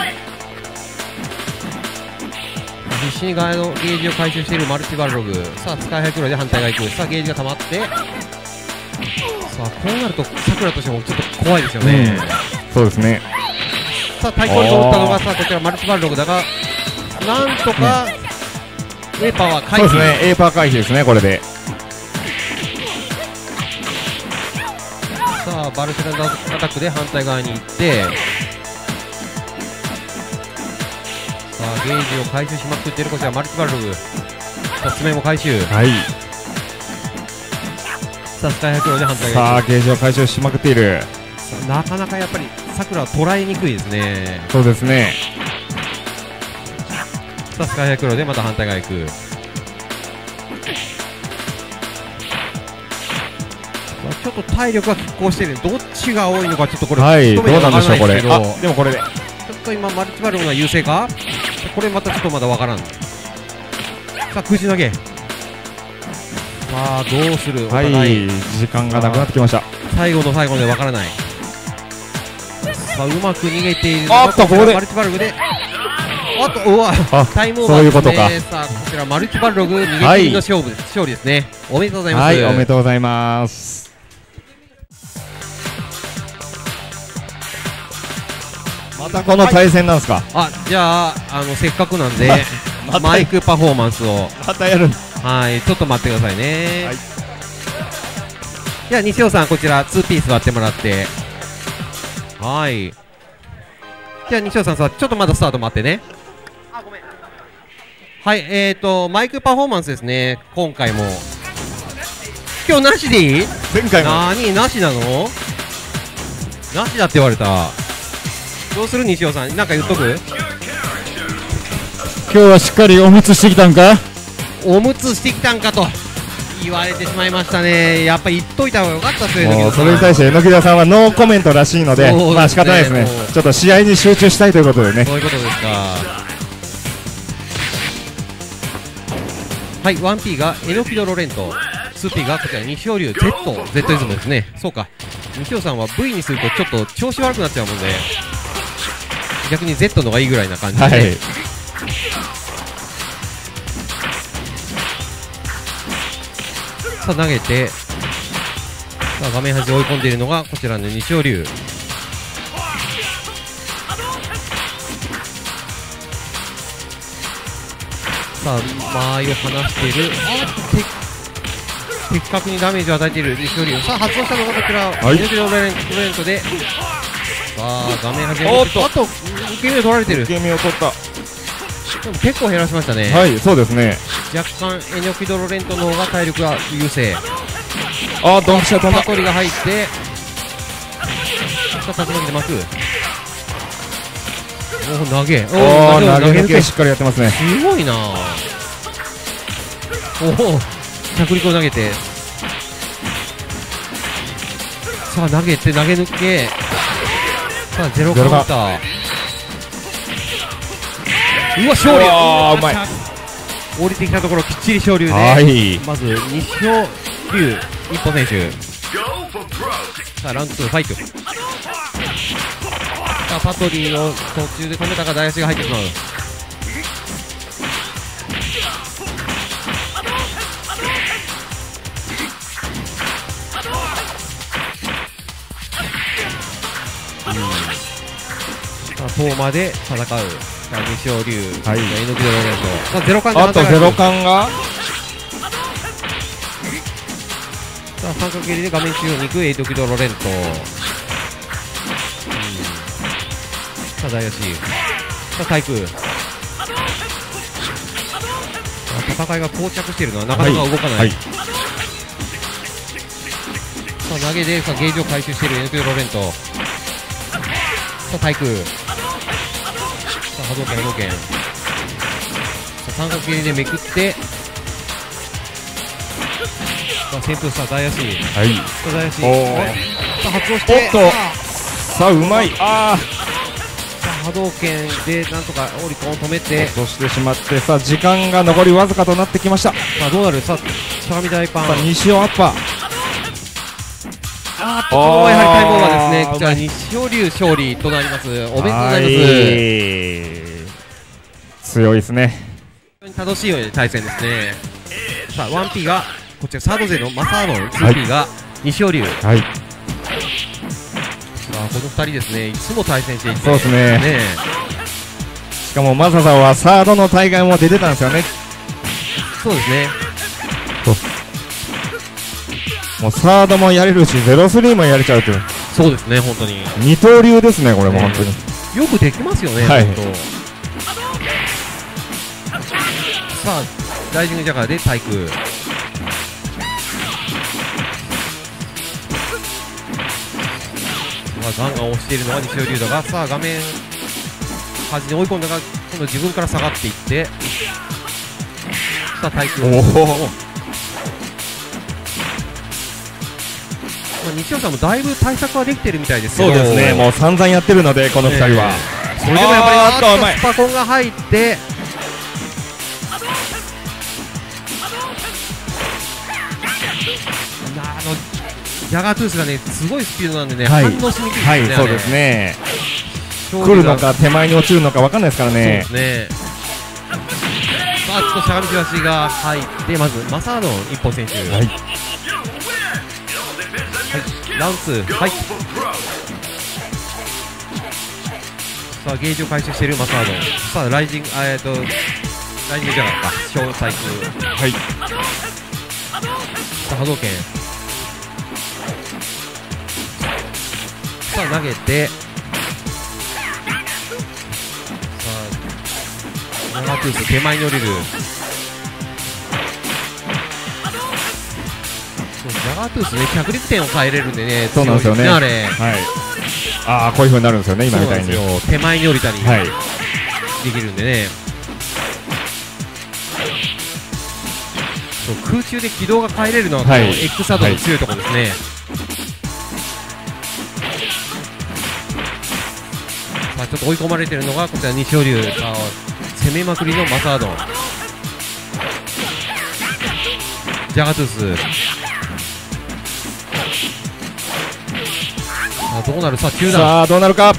[SPEAKER 3] 必死に側のゲージを回収しているマルチバルログ。さあ、スカイハイクローで反対が行く。さあ、ゲージが溜まって、さあ、こうなるとさくらとしてもちょっと怖いですよね。
[SPEAKER 4] そうですね。
[SPEAKER 3] さあ、対抗を打ったのが、さあ、こちらマルチバルログだが、なんとか、エーパーは回避。
[SPEAKER 4] そうですね、エーパー回避ですね、これで。
[SPEAKER 3] さあ、バルセロナアタックで反対側に行って、さあ、ゲージを回収しまくっているこちらマルチバルログ。さあ、爪も回収。
[SPEAKER 4] はい。
[SPEAKER 3] さあ、スカイハイクローで反対
[SPEAKER 4] さあ、
[SPEAKER 3] 側に行く。
[SPEAKER 4] ゲージを回収しまくっている。
[SPEAKER 3] さあ、なかなかやっぱり、さくらは捉えにくいですね。
[SPEAKER 4] そうですね。
[SPEAKER 3] さあ、スカイハイクローでまた反対側行く。さあ、ちょっと体力が拮抗している。どっちが多いのか、ちょっとこれ、
[SPEAKER 4] はい、どうなんでしょう、これ。
[SPEAKER 3] 一目でわからないですけど、
[SPEAKER 4] あ、でもこれで。
[SPEAKER 3] ちょっと今マルチバルログが優勢か。これまたちょっとまだわからん。さあ、くじ投げ。さあ、どうする。お
[SPEAKER 4] は
[SPEAKER 3] 互い
[SPEAKER 4] い、時間がなくなってきました。
[SPEAKER 3] 最後の最後でわからない。 さあうまく逃げている
[SPEAKER 4] おっとここで
[SPEAKER 3] マルチバルグでおっとうわ
[SPEAKER 4] あ
[SPEAKER 3] タイムオーバー
[SPEAKER 4] そういうことか
[SPEAKER 3] ですね。さあこちらマルチバルグ逃げ切りの勝利ですね。おめでとうございます。
[SPEAKER 4] はい、おめでとうございます。またこの対戦なんですか。
[SPEAKER 3] あ、じゃあせっかくなんで
[SPEAKER 4] また
[SPEAKER 3] マイクパフォーマンスを
[SPEAKER 4] またやる。
[SPEAKER 3] はいちょっと待ってくださいね。
[SPEAKER 4] はい
[SPEAKER 3] じゃあ西尾さんこちら2ピース割ってもらってはい。じゃあ西尾さんさちょっとまだスタート待ってね。はい、マイクパフォーマンスですね。今回も今日なしでいい？
[SPEAKER 4] 前回も
[SPEAKER 3] なしなの？なしだって言われた。どうする西尾さん、なんか言っとく？
[SPEAKER 5] 今日はしっかりおむつしてきたんか？
[SPEAKER 3] おむつしてきたんかと言われてしまいましたね。やっぱ言っといた方がよかったですよ。
[SPEAKER 4] もうそれに対して榎田さんはノーコメントらしいので、
[SPEAKER 3] そうですね
[SPEAKER 4] まあ仕方ないですね
[SPEAKER 3] もう。
[SPEAKER 4] ちょっと試合に集中したいということでね。
[SPEAKER 3] そういうことですか。はい、1P がエノキドロレント、2P がこちら西尾流 Z イズムですね。そうか、西尾さんは V にするとちょっと調子悪くなっちゃうもんで、逆に Z のがいいぐらいな感じで、
[SPEAKER 4] はい。
[SPEAKER 3] さあ投げて、さあ画面端追い込んでいるのがこちらの西尾流。さあ間合いを離している。的確にダメージを与えている西尾流。さあ発動したのがこちら、
[SPEAKER 4] はい
[SPEAKER 3] エノキドロレントで、さあ画面端を
[SPEAKER 4] おっと
[SPEAKER 3] あと受け身を取られてる。
[SPEAKER 4] 受け身を取った。
[SPEAKER 3] でも結構減らしましたね。
[SPEAKER 4] はい、そうですね。
[SPEAKER 3] 若干エノキドロレントの方が体力が優勢。
[SPEAKER 4] あ、ドンピシャ飛んだ。
[SPEAKER 3] パトリが入って、さあ竜巻で巻く。おお投げ、
[SPEAKER 4] おー、投げ抜
[SPEAKER 3] け
[SPEAKER 4] けしっかりやってますね。
[SPEAKER 3] すごいな。おお着陸を投げて、さあ投げて投げ抜け、さあゼロカウンター。うわ勝利。
[SPEAKER 4] あーうまい。
[SPEAKER 3] 降りてきたところきっちり勝利で、
[SPEAKER 4] はい
[SPEAKER 3] まず西尾龍一歩選手。
[SPEAKER 1] Go for broke.
[SPEAKER 3] さあラウンド2ファイト。さあパトリーを途中で止めたが大足が入ってしまう。さあトーマで戦う。さあ西尾龍、
[SPEAKER 4] はい
[SPEAKER 3] エノキドロレント。さあゼロカウント
[SPEAKER 4] あとゼロ感が
[SPEAKER 3] さあ三角蹴りで画面中央に行くエイトキドロレント。さあ大足。さあ対空。さあ戦いが膠着しているのはなかなか動かない。
[SPEAKER 4] はい。
[SPEAKER 3] さあ投げでさあゲージを回収しているエイトキドロレント。さあ対空。さあ波動拳波動拳。さあ三角蹴りでめくって。さあ旋風。さあ大足。
[SPEAKER 4] はい。
[SPEAKER 3] さあ大足。
[SPEAKER 4] おー
[SPEAKER 3] さあ発動して。
[SPEAKER 4] おっとさあ、うまい。あ
[SPEAKER 3] さあ波動拳でなんとかオリコンを止めて、
[SPEAKER 4] 落としてしまって、さあ、時間が残りわずかとなってきました。
[SPEAKER 3] さあどうなる。さあ相模大パン。
[SPEAKER 4] さあ、西尾アッパー。
[SPEAKER 3] あーっとやはりタイムオーバーですね。こちら西尾龍勝利となります。おめでとうございます。
[SPEAKER 4] 強いですね。
[SPEAKER 3] 非常に楽しい対戦ですね。さあ 1P がこちらサード勢のマサーノン、2P が西尾龍。
[SPEAKER 4] はい。
[SPEAKER 3] さあこの2人ですね、いつも対戦していて、
[SPEAKER 4] そうですね
[SPEAKER 3] ね
[SPEAKER 4] しかも、マサさんはサードの大会も出てたんですよね。
[SPEAKER 3] そうですね。
[SPEAKER 4] もうサードもやれるし、03もやれちゃうという。
[SPEAKER 3] そうですね、本当に
[SPEAKER 4] 二刀流ですね、これも本当に。
[SPEAKER 3] よくできますよね、
[SPEAKER 4] はい
[SPEAKER 3] 本当。さあライジングジャガーで対空。ガンガン押しているのは西尾龍だが、さあ画面端に追い込んだが今度自分から下がっていって、さあ対空。
[SPEAKER 4] おお。
[SPEAKER 3] 西尾さんもだいぶ対策はできてるみたいですけど、
[SPEAKER 4] そうですね、もう散々やってるので、この2人は。
[SPEAKER 3] それでもやっぱり
[SPEAKER 4] あーっとうまい
[SPEAKER 3] スパコンが入って、ジャガートゥースがねすごいスピードなんでね、
[SPEAKER 4] はい
[SPEAKER 3] 反応しにくいですね。
[SPEAKER 4] はい、
[SPEAKER 3] あれ
[SPEAKER 4] そうですね。 来るのか手前に落ちるのか分かんないですから
[SPEAKER 3] そうで
[SPEAKER 4] ね。
[SPEAKER 3] すね。さあちょっとしゃがみ東が入ってまずマサードン一本選手、
[SPEAKER 4] はい、
[SPEAKER 3] はい、ラウン2、はい、さあゲージを回収しているマサードン、さあライジング、ライジングじゃなかった小細工、
[SPEAKER 4] はい、
[SPEAKER 3] さあ波動拳、さあ投げて、さあナガトゥース手前に降りる、そうナガトゥースね脚力点を変えれるんでね、
[SPEAKER 4] そうなんですよね。
[SPEAKER 3] 強いですねあれ。
[SPEAKER 4] はい。ああ、こういう風になるんですよね、今みたいに。
[SPEAKER 3] そうなんですよ、手前に降りたり
[SPEAKER 4] はい。
[SPEAKER 3] できるんでね、そう空中で軌道が変えれるのはこの
[SPEAKER 4] はい
[SPEAKER 3] X サードの強いところですね。さあちょっと追い込まれてるのがこちら西尾龍、さあ攻めまくりのマサードン、ジャガトゥース、さあどうなる、さあ中段、
[SPEAKER 4] さあ、どうなるか。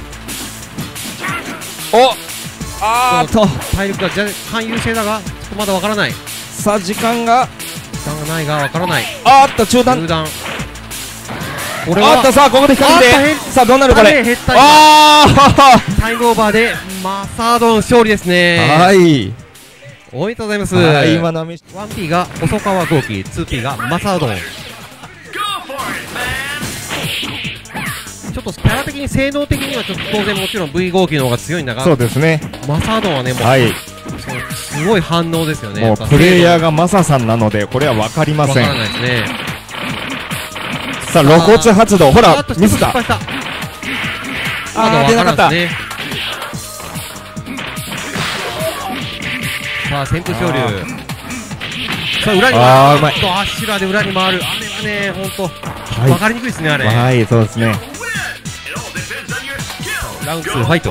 [SPEAKER 4] お、あーっと、
[SPEAKER 3] 体力が若干優勢だがちょっとまだわからない、
[SPEAKER 4] さあ、時間が
[SPEAKER 3] ないがわからない、
[SPEAKER 4] あーっと、中段。
[SPEAKER 3] 中段、これは
[SPEAKER 4] あーっと、さあ、ここで引っ掛けて。さあ、どうなるこれ。
[SPEAKER 3] 減った
[SPEAKER 4] あ
[SPEAKER 3] タイムオーバーでマサードン勝利ですね。
[SPEAKER 4] あ、はい。
[SPEAKER 3] おめでとうございます。
[SPEAKER 4] はい、今の見
[SPEAKER 3] 1P が細川豪輝、2P がマサードン。ちょっとキャラ的に性能的にはちょっと当然もちろん V 豪輝の方が強いんだが、
[SPEAKER 4] そうですね。
[SPEAKER 3] マサードンはねもう、
[SPEAKER 4] はい。
[SPEAKER 3] すごい反応ですよね。
[SPEAKER 4] もうプレイヤーがマサさんなので、これは分かりません。
[SPEAKER 3] わからないですね。
[SPEAKER 4] さあ、露骨発動。ほら、ミスだ。
[SPEAKER 3] 失敗した。
[SPEAKER 4] あー、出なかった。
[SPEAKER 3] ね、さあ旋風昇竜、さあ裏に
[SPEAKER 4] あーうまい。
[SPEAKER 3] アッシュラーで裏に回る、あれはね本当、
[SPEAKER 4] はい
[SPEAKER 3] 分かりにくいですねあれ。
[SPEAKER 4] はい、そうですね。
[SPEAKER 3] ラウンド2ファイト。
[SPEAKER 4] はい。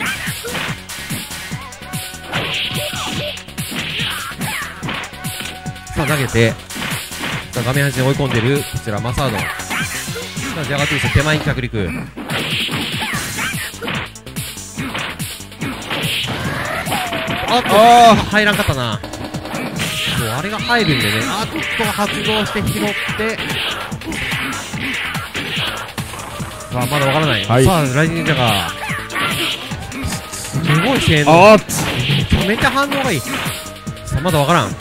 [SPEAKER 3] さあ投げて、さあ画面端に追い込んでるこちらマサード。さあジャガトゥース手前に着陸。あっと入らんかったな。そうあれが入るんでね、あっと発動して拾って、さあまだわからない、
[SPEAKER 4] はい、
[SPEAKER 3] さあライジングジャガーすごい性能、
[SPEAKER 4] あーっ
[SPEAKER 3] めちゃめちゃ反応がいい。さあまだわからん。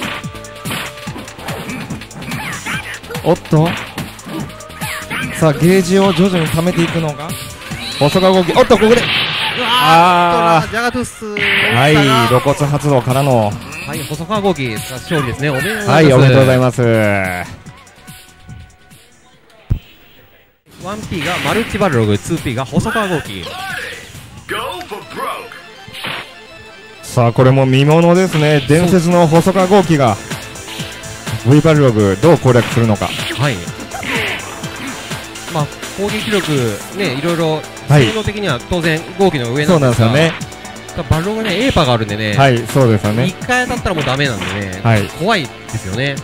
[SPEAKER 4] おっと、さあゲージを徐々に溜めていくのが細川豪輝。おっと、ここで
[SPEAKER 3] あージャガトゥース、
[SPEAKER 4] はい、露骨発動からの、
[SPEAKER 3] はい、細川豪輝勝利ですね。おめでとうございます。
[SPEAKER 4] はい、おめでとうございます。
[SPEAKER 3] 1P がマルチバルログ、2P が細川豪輝。
[SPEAKER 4] さあ、これも見ものですね。伝説の細川豪輝が V バルログどう攻略するのか。
[SPEAKER 3] はい、まあ攻撃力ね、いろいろ
[SPEAKER 4] はい
[SPEAKER 3] 性能的には当然豪輝の上
[SPEAKER 4] そうんなん
[SPEAKER 3] なですが、
[SPEAKER 4] ですよね。
[SPEAKER 3] バルログね、エーパーがあるんでね、
[SPEAKER 4] はい、そうですよね。
[SPEAKER 3] 1回当たったらもうダメなんでね、
[SPEAKER 4] はい、
[SPEAKER 3] 怖いですよね。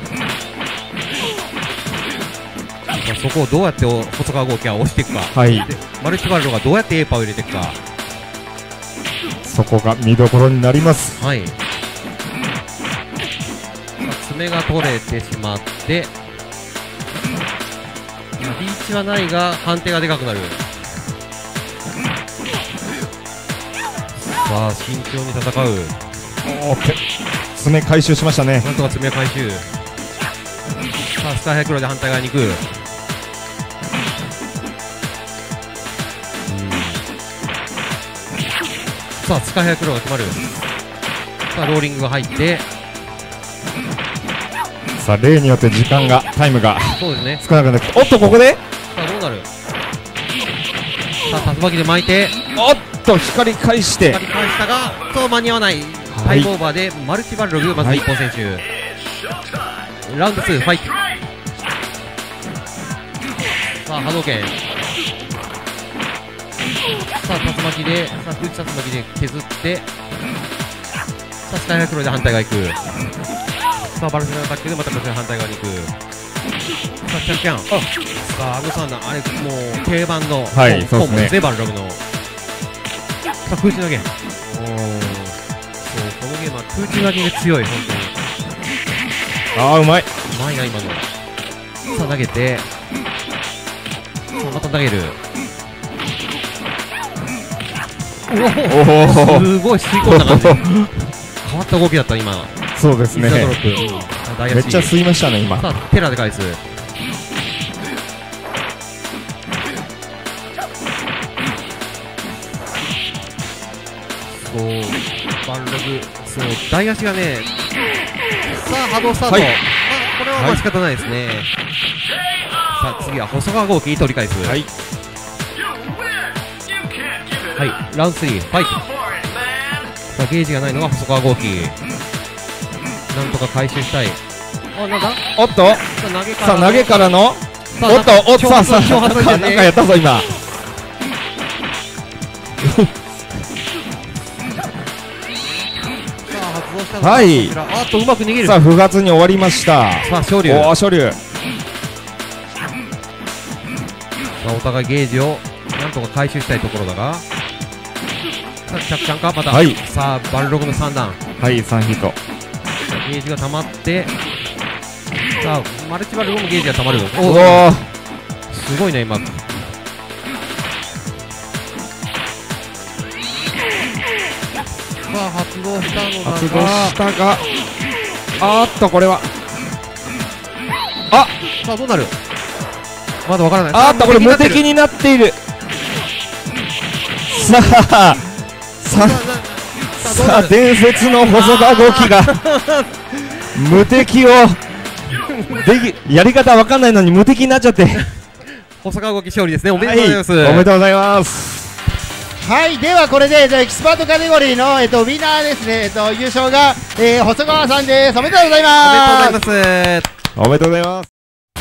[SPEAKER 3] まあそこをどうやって細川豪輝は押していくか、
[SPEAKER 4] はい、
[SPEAKER 3] でマルチバルロがどうやってエーパーを入れていくか、
[SPEAKER 4] そこが見どころになります。
[SPEAKER 3] はい、さあ爪が取れてしまって、リーチはないが判定がでかくなる。さあ慎重に戦う。
[SPEAKER 4] おー、爪回収しましたね。
[SPEAKER 3] なんとか爪回収。さあスカイハイクローで反対側に行く。さあスカイハイクローが決まる。さあローリングが入って、
[SPEAKER 4] さあ、例によって時間が、タイムが
[SPEAKER 3] そうですね。
[SPEAKER 4] 少なくなってきて、おっと、ここで
[SPEAKER 3] さあどうなる。さあ竜巻で巻いて、
[SPEAKER 4] おっと、光り返して、
[SPEAKER 3] 光り返したがそう間に合わない。タイムオーバーでマルチバルログ、まず1本選手、ラウンド2ファイト。さあ波動拳、さあ竜巻で、さあ空気竜巻で削って、さあスカイハイクローで反対側行く。さあバルセロナアタックでまたこちら反対側に行く。さあキャンキャン、さあアグサンダー、あれもう定番の
[SPEAKER 4] はい、そうですね。
[SPEAKER 3] コンボですね、バルログの。 さあ空中投げ、そうこのゲームは空中投げが強い、本当に
[SPEAKER 4] ああ、うまい。
[SPEAKER 3] うまいな今の。さあ投げて、さあまた投げる。
[SPEAKER 4] お
[SPEAKER 3] おお、
[SPEAKER 4] お、
[SPEAKER 3] すごい吸い込んだ感じ。変わった動きだった今。
[SPEAKER 4] そうですね。
[SPEAKER 3] イザドロップ、さあ大足
[SPEAKER 4] めっちゃ吸いましたね、今。
[SPEAKER 3] さあテラで返す。そうバンログ、そう大足がね、さあ波動スタート、
[SPEAKER 4] はい
[SPEAKER 3] まあこれはまあ仕方ないですね。さあ次は細川豪輝取り返す。
[SPEAKER 4] はい。
[SPEAKER 3] はい、ラウンド3ファイト。さあゲージがないのが細川豪輝、なんとか回収したい。あ、なんだ、
[SPEAKER 4] おっと、
[SPEAKER 3] さあ投げから
[SPEAKER 4] さあ投げからの、
[SPEAKER 3] さあ
[SPEAKER 4] おっと、おっと、さあさあ、
[SPEAKER 3] 挑発
[SPEAKER 4] なんかやったぞ、今。
[SPEAKER 3] さあ発動したのが
[SPEAKER 4] はい
[SPEAKER 3] こちら、あっとうまく逃げる。
[SPEAKER 4] さあ、不発に終わりました。
[SPEAKER 3] さあ昇龍、
[SPEAKER 4] おお、昇龍。
[SPEAKER 3] さあお互いゲージをなんとか回収したいところだが、さあ着弾かまた、
[SPEAKER 4] はい
[SPEAKER 3] さあバルログの3段、
[SPEAKER 4] はい、3ヒット。
[SPEAKER 3] ゲージが溜まって、さあマルチバルログもゲージが溜まる。
[SPEAKER 4] おお、
[SPEAKER 3] すごいね今。さあ発動したのだが、
[SPEAKER 4] 発動したが、あーっと、これは。
[SPEAKER 3] さあどうなる、まだわからない。
[SPEAKER 4] あーっと、これ無敵
[SPEAKER 3] に
[SPEAKER 4] になっている。さあ、さあ、伝説の細川豪輝が無敵をやり方わかんないのに無敵になっちゃって。
[SPEAKER 3] 細川豪輝勝利ですね。おめでとうございます。
[SPEAKER 4] はい、おめでとうございます。
[SPEAKER 2] はい、ではこれでエキスパートカテゴリーのウィナーですね、優勝が、細川さんです。おめでとうございます。
[SPEAKER 3] おめでとうございます。
[SPEAKER 4] おめでとうございます。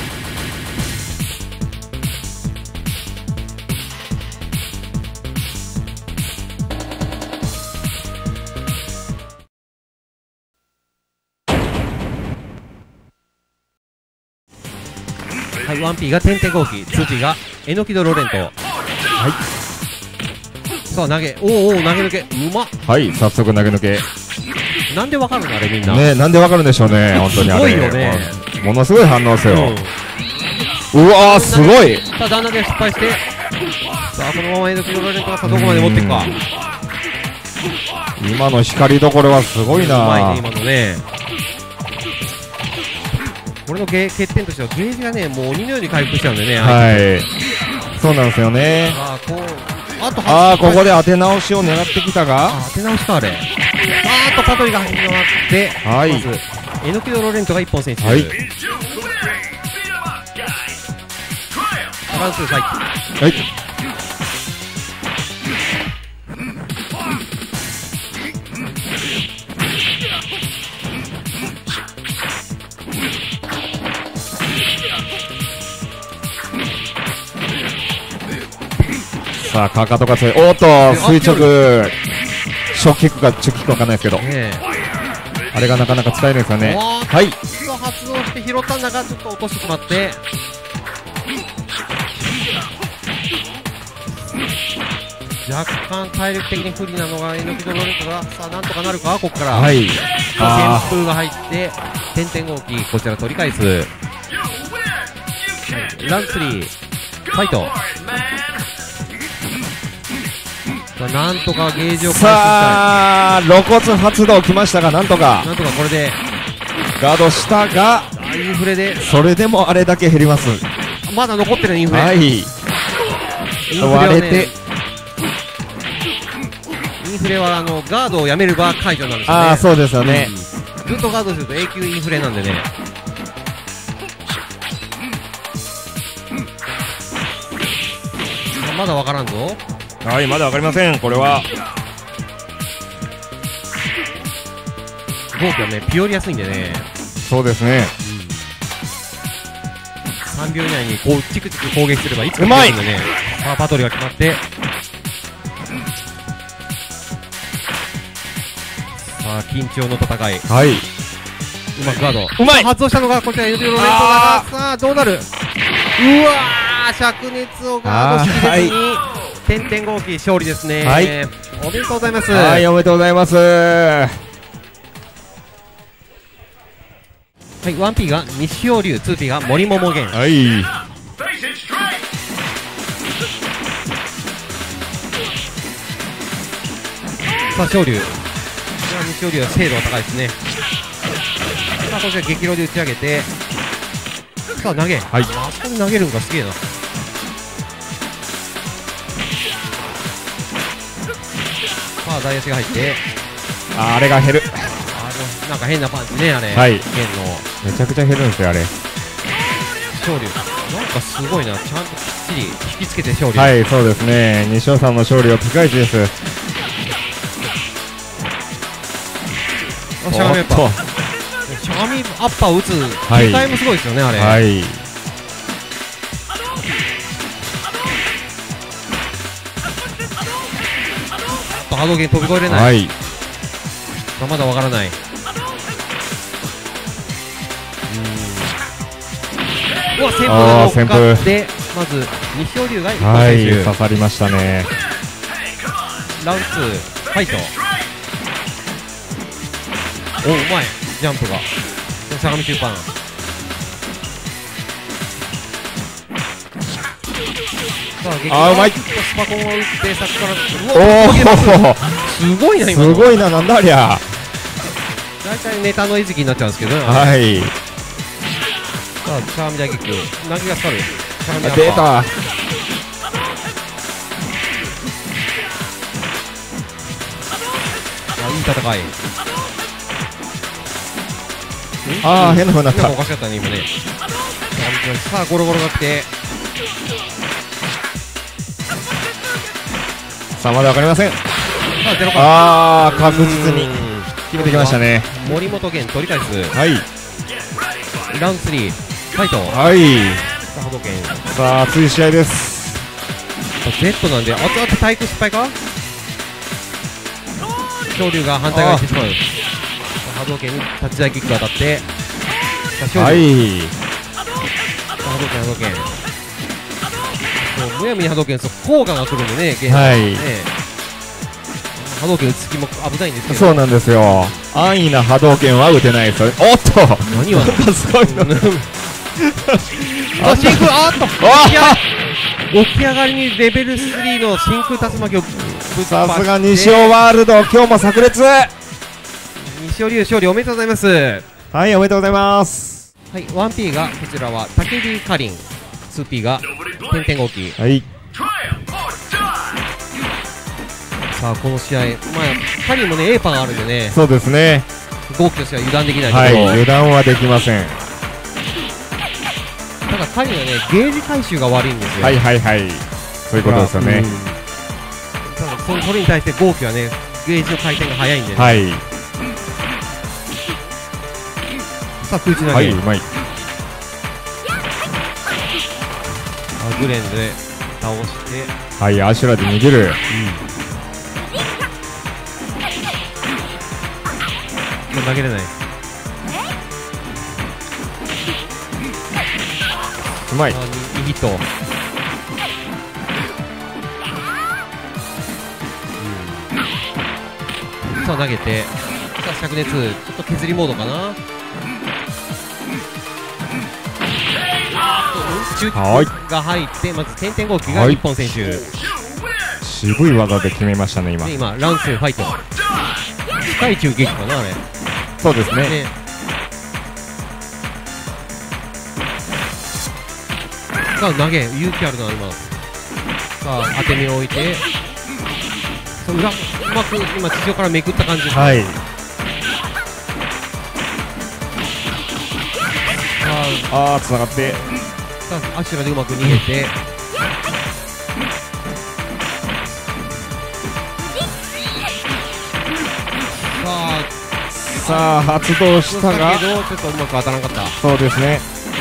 [SPEAKER 3] はい、1P が点々豪輝、2P がえのきどロレント。はい。さあ投げ、おお投げ抜け、うまっ。
[SPEAKER 4] はい、早速投げ抜け。
[SPEAKER 3] なんでわかるのあれみんな。
[SPEAKER 4] ね、なんでわかるんでしょうね、本当にあれ。
[SPEAKER 3] すごいよね。
[SPEAKER 4] ものすごい反応ですよ。
[SPEAKER 3] うん、
[SPEAKER 4] うわー、すごい。
[SPEAKER 3] さあ段投げ失敗して、さあこのままえのきどロレントがさあどこまで持っていくか。
[SPEAKER 4] 今の光どころはすごいな。
[SPEAKER 3] うまいね今のね。これの欠点としてはゲージがねもう鬼のように回復しちゃうんでね。
[SPEAKER 4] はい。そうなんですよね。
[SPEAKER 3] あーこう
[SPEAKER 4] ああ、ここで当て直しを狙ってきたが、
[SPEAKER 3] 当て直しかあれ。あーっとパトリが始まって、
[SPEAKER 4] はい
[SPEAKER 3] まずえのきどロレントが1本選手。
[SPEAKER 4] はい。
[SPEAKER 3] ラウンド2ファイト。
[SPEAKER 4] はい。さあ、かかとが強い。おっと、垂直。ショーキックか、チューキックかわかんないですけど、
[SPEAKER 3] ね
[SPEAKER 4] あれがなかなか使えるんですよね。はい。
[SPEAKER 3] 発動して拾ったんだがちょっと落としてしまって、若干体力的に不利なのがえのきどロレントが、さあなんとかなるかここから。
[SPEAKER 4] はい。
[SPEAKER 3] さあ旋風が入って点々豪輝こちら取り返す。はい、ラウンド3ファイト。さあなんとかゲージを回収したい。
[SPEAKER 4] さあ、露骨発動きましたが、なんとか
[SPEAKER 3] なんとかこれで
[SPEAKER 4] ガードしたが、
[SPEAKER 3] インフレで
[SPEAKER 4] それでもあれだけ減ります。
[SPEAKER 3] まだ残ってるインフレ。
[SPEAKER 4] はい。
[SPEAKER 3] インフレはね
[SPEAKER 4] 割れて、
[SPEAKER 3] インフレはガードをやめれば解除なんですよね。
[SPEAKER 4] ああ、そうですよね。
[SPEAKER 3] ずっとガードすると永久インフレなんでね。まだわからんぞ。
[SPEAKER 4] はい、まだわかりません、これは。
[SPEAKER 3] ゴーキはねピオりやすいんでね。
[SPEAKER 4] そうですね。
[SPEAKER 3] 3秒以内にこうチクチク攻撃すればいつか
[SPEAKER 4] うまい
[SPEAKER 3] んでね。さあパトリが決まって、さあ緊張の戦い。
[SPEAKER 4] はい。
[SPEAKER 3] うまくガード。
[SPEAKER 4] うまい
[SPEAKER 3] 発動したのがこちらエルディロレントだが、さあどうなる。うわー灼熱をガードしきれずに、 天天号機勝利ですね。
[SPEAKER 4] はい、
[SPEAKER 3] おめでとうございます。
[SPEAKER 4] はい、おめでとうございます。は
[SPEAKER 3] い、1P が西尾龍、2P が森桃源。
[SPEAKER 4] はい。
[SPEAKER 3] さあ、昇龍。西尾龍は精度が高いですね。さあ、こちら激浪で打ち上げて、さあ、投げ。
[SPEAKER 4] はい。
[SPEAKER 3] あそこに投げるんか、すげえな。さあ、大足が入って、
[SPEAKER 4] あれが減る。
[SPEAKER 3] なんか変なパンチね、あれ。
[SPEAKER 4] はい。
[SPEAKER 3] 剣の。
[SPEAKER 4] めちゃくちゃ減るんですよ、あれ。
[SPEAKER 3] 昇龍。なんかすごいな、ちゃんときっちり引きつけて昇龍。
[SPEAKER 4] はい、そうですね。西尾さんの勝利はピカイチです。
[SPEAKER 3] しゃがみアッパー。しゃがみアッパーを打つ切り替えもすごいですよね、あれ。
[SPEAKER 4] はい。
[SPEAKER 3] 波動拳飛び越えれない。
[SPEAKER 4] はい。
[SPEAKER 3] まだわからない。うわ、旋風が乗っかって、まず西尾龍が一本選手。
[SPEAKER 4] はい、刺さりましたね。
[SPEAKER 3] ラウン2、ファイト。お、うまい。ジャンプが。しゃがみ中盤。さあ、激
[SPEAKER 4] あ、うまい。
[SPEAKER 3] スパコンを打って先から。
[SPEAKER 4] おお、
[SPEAKER 3] すごいな、今の。
[SPEAKER 4] すごいな、なんだありゃ。
[SPEAKER 3] 大体ネタの餌食になっちゃうんですけどね。
[SPEAKER 4] はい。
[SPEAKER 3] さあ、シャーミダーキック。投げが光る。シャーミダー
[SPEAKER 4] 出た。
[SPEAKER 3] いい戦い。
[SPEAKER 4] ああ、変な風になった。
[SPEAKER 3] おかしかったね、今ね。さあ、ゴロゴロが来て。
[SPEAKER 4] さあ、まだわかりません。
[SPEAKER 3] さあ、ゼロ
[SPEAKER 4] ああ、確実に決めてきましたね。
[SPEAKER 3] 森本源取り返す。
[SPEAKER 4] はい。
[SPEAKER 3] ラウンド3、ファイト。
[SPEAKER 4] はい。
[SPEAKER 3] さあ、波動拳。
[SPEAKER 4] さあ、熱い試合です。
[SPEAKER 3] Z なんで、あと対空失敗か。昇龍が反対側に行ってしまう。波動拳に立ち台キックが当たって、
[SPEAKER 4] はい。
[SPEAKER 3] 波動拳、波動拳。むやみに波動拳、効果が来るんでね、
[SPEAKER 4] はい。
[SPEAKER 3] 波動拳打つ気も危ないんですけど。
[SPEAKER 4] そうなんですよ。安易な波動拳は打てないですよ。おっと、
[SPEAKER 3] 何は
[SPEAKER 4] なんかすごいの。
[SPEAKER 3] あ、真空、あーっと、起き上がりにレベル3の真空竜巻をぶっ
[SPEAKER 4] さすが西尾ワールド、今日も炸裂。
[SPEAKER 3] 西尾龍勝利おめでとうございます。
[SPEAKER 4] はい、おめでとうございます。
[SPEAKER 3] はい、1P がこちらは武井かりん、2P が天天号機。
[SPEAKER 4] はい。
[SPEAKER 3] さあこの試合、まあかりんもね A パンあるんでね、
[SPEAKER 4] そうですね。
[SPEAKER 3] 号機としては油断できないけど、
[SPEAKER 4] はい、油断はできません。
[SPEAKER 3] ただかりんはねゲージ回収が悪いんですよ。
[SPEAKER 4] はいはいはい。そういうことですよね。
[SPEAKER 3] ただそれに対して号機はねゲージの回転が速いんでね。
[SPEAKER 4] はい。
[SPEAKER 3] さあ空中投げ。
[SPEAKER 4] はい、うまい。
[SPEAKER 3] グレンで倒して、
[SPEAKER 4] はい、アシュラで逃げる。
[SPEAKER 3] もう投げれない。
[SPEAKER 4] うまい。
[SPEAKER 3] 2ヒット。さあ投げて、さあ灼熱、ちょっと削りモードかな。
[SPEAKER 4] はい
[SPEAKER 3] が入って、まず天天号機が日本選手、
[SPEAKER 4] 渋い技で決めましたね、今。
[SPEAKER 3] で今ランスファイト、近い中撃かな、あれ。
[SPEAKER 4] そうですね。
[SPEAKER 3] でさあ投げ、勇気あるな今。さあ当て身を置いて、裏うまく今地上からめくった感じです。
[SPEAKER 4] はい。ああ、つながって、
[SPEAKER 3] さあアシュラでうまく逃げて、
[SPEAKER 4] さあ発動したが、
[SPEAKER 3] けどちょっとうまく当たらなかった。
[SPEAKER 4] そうですね。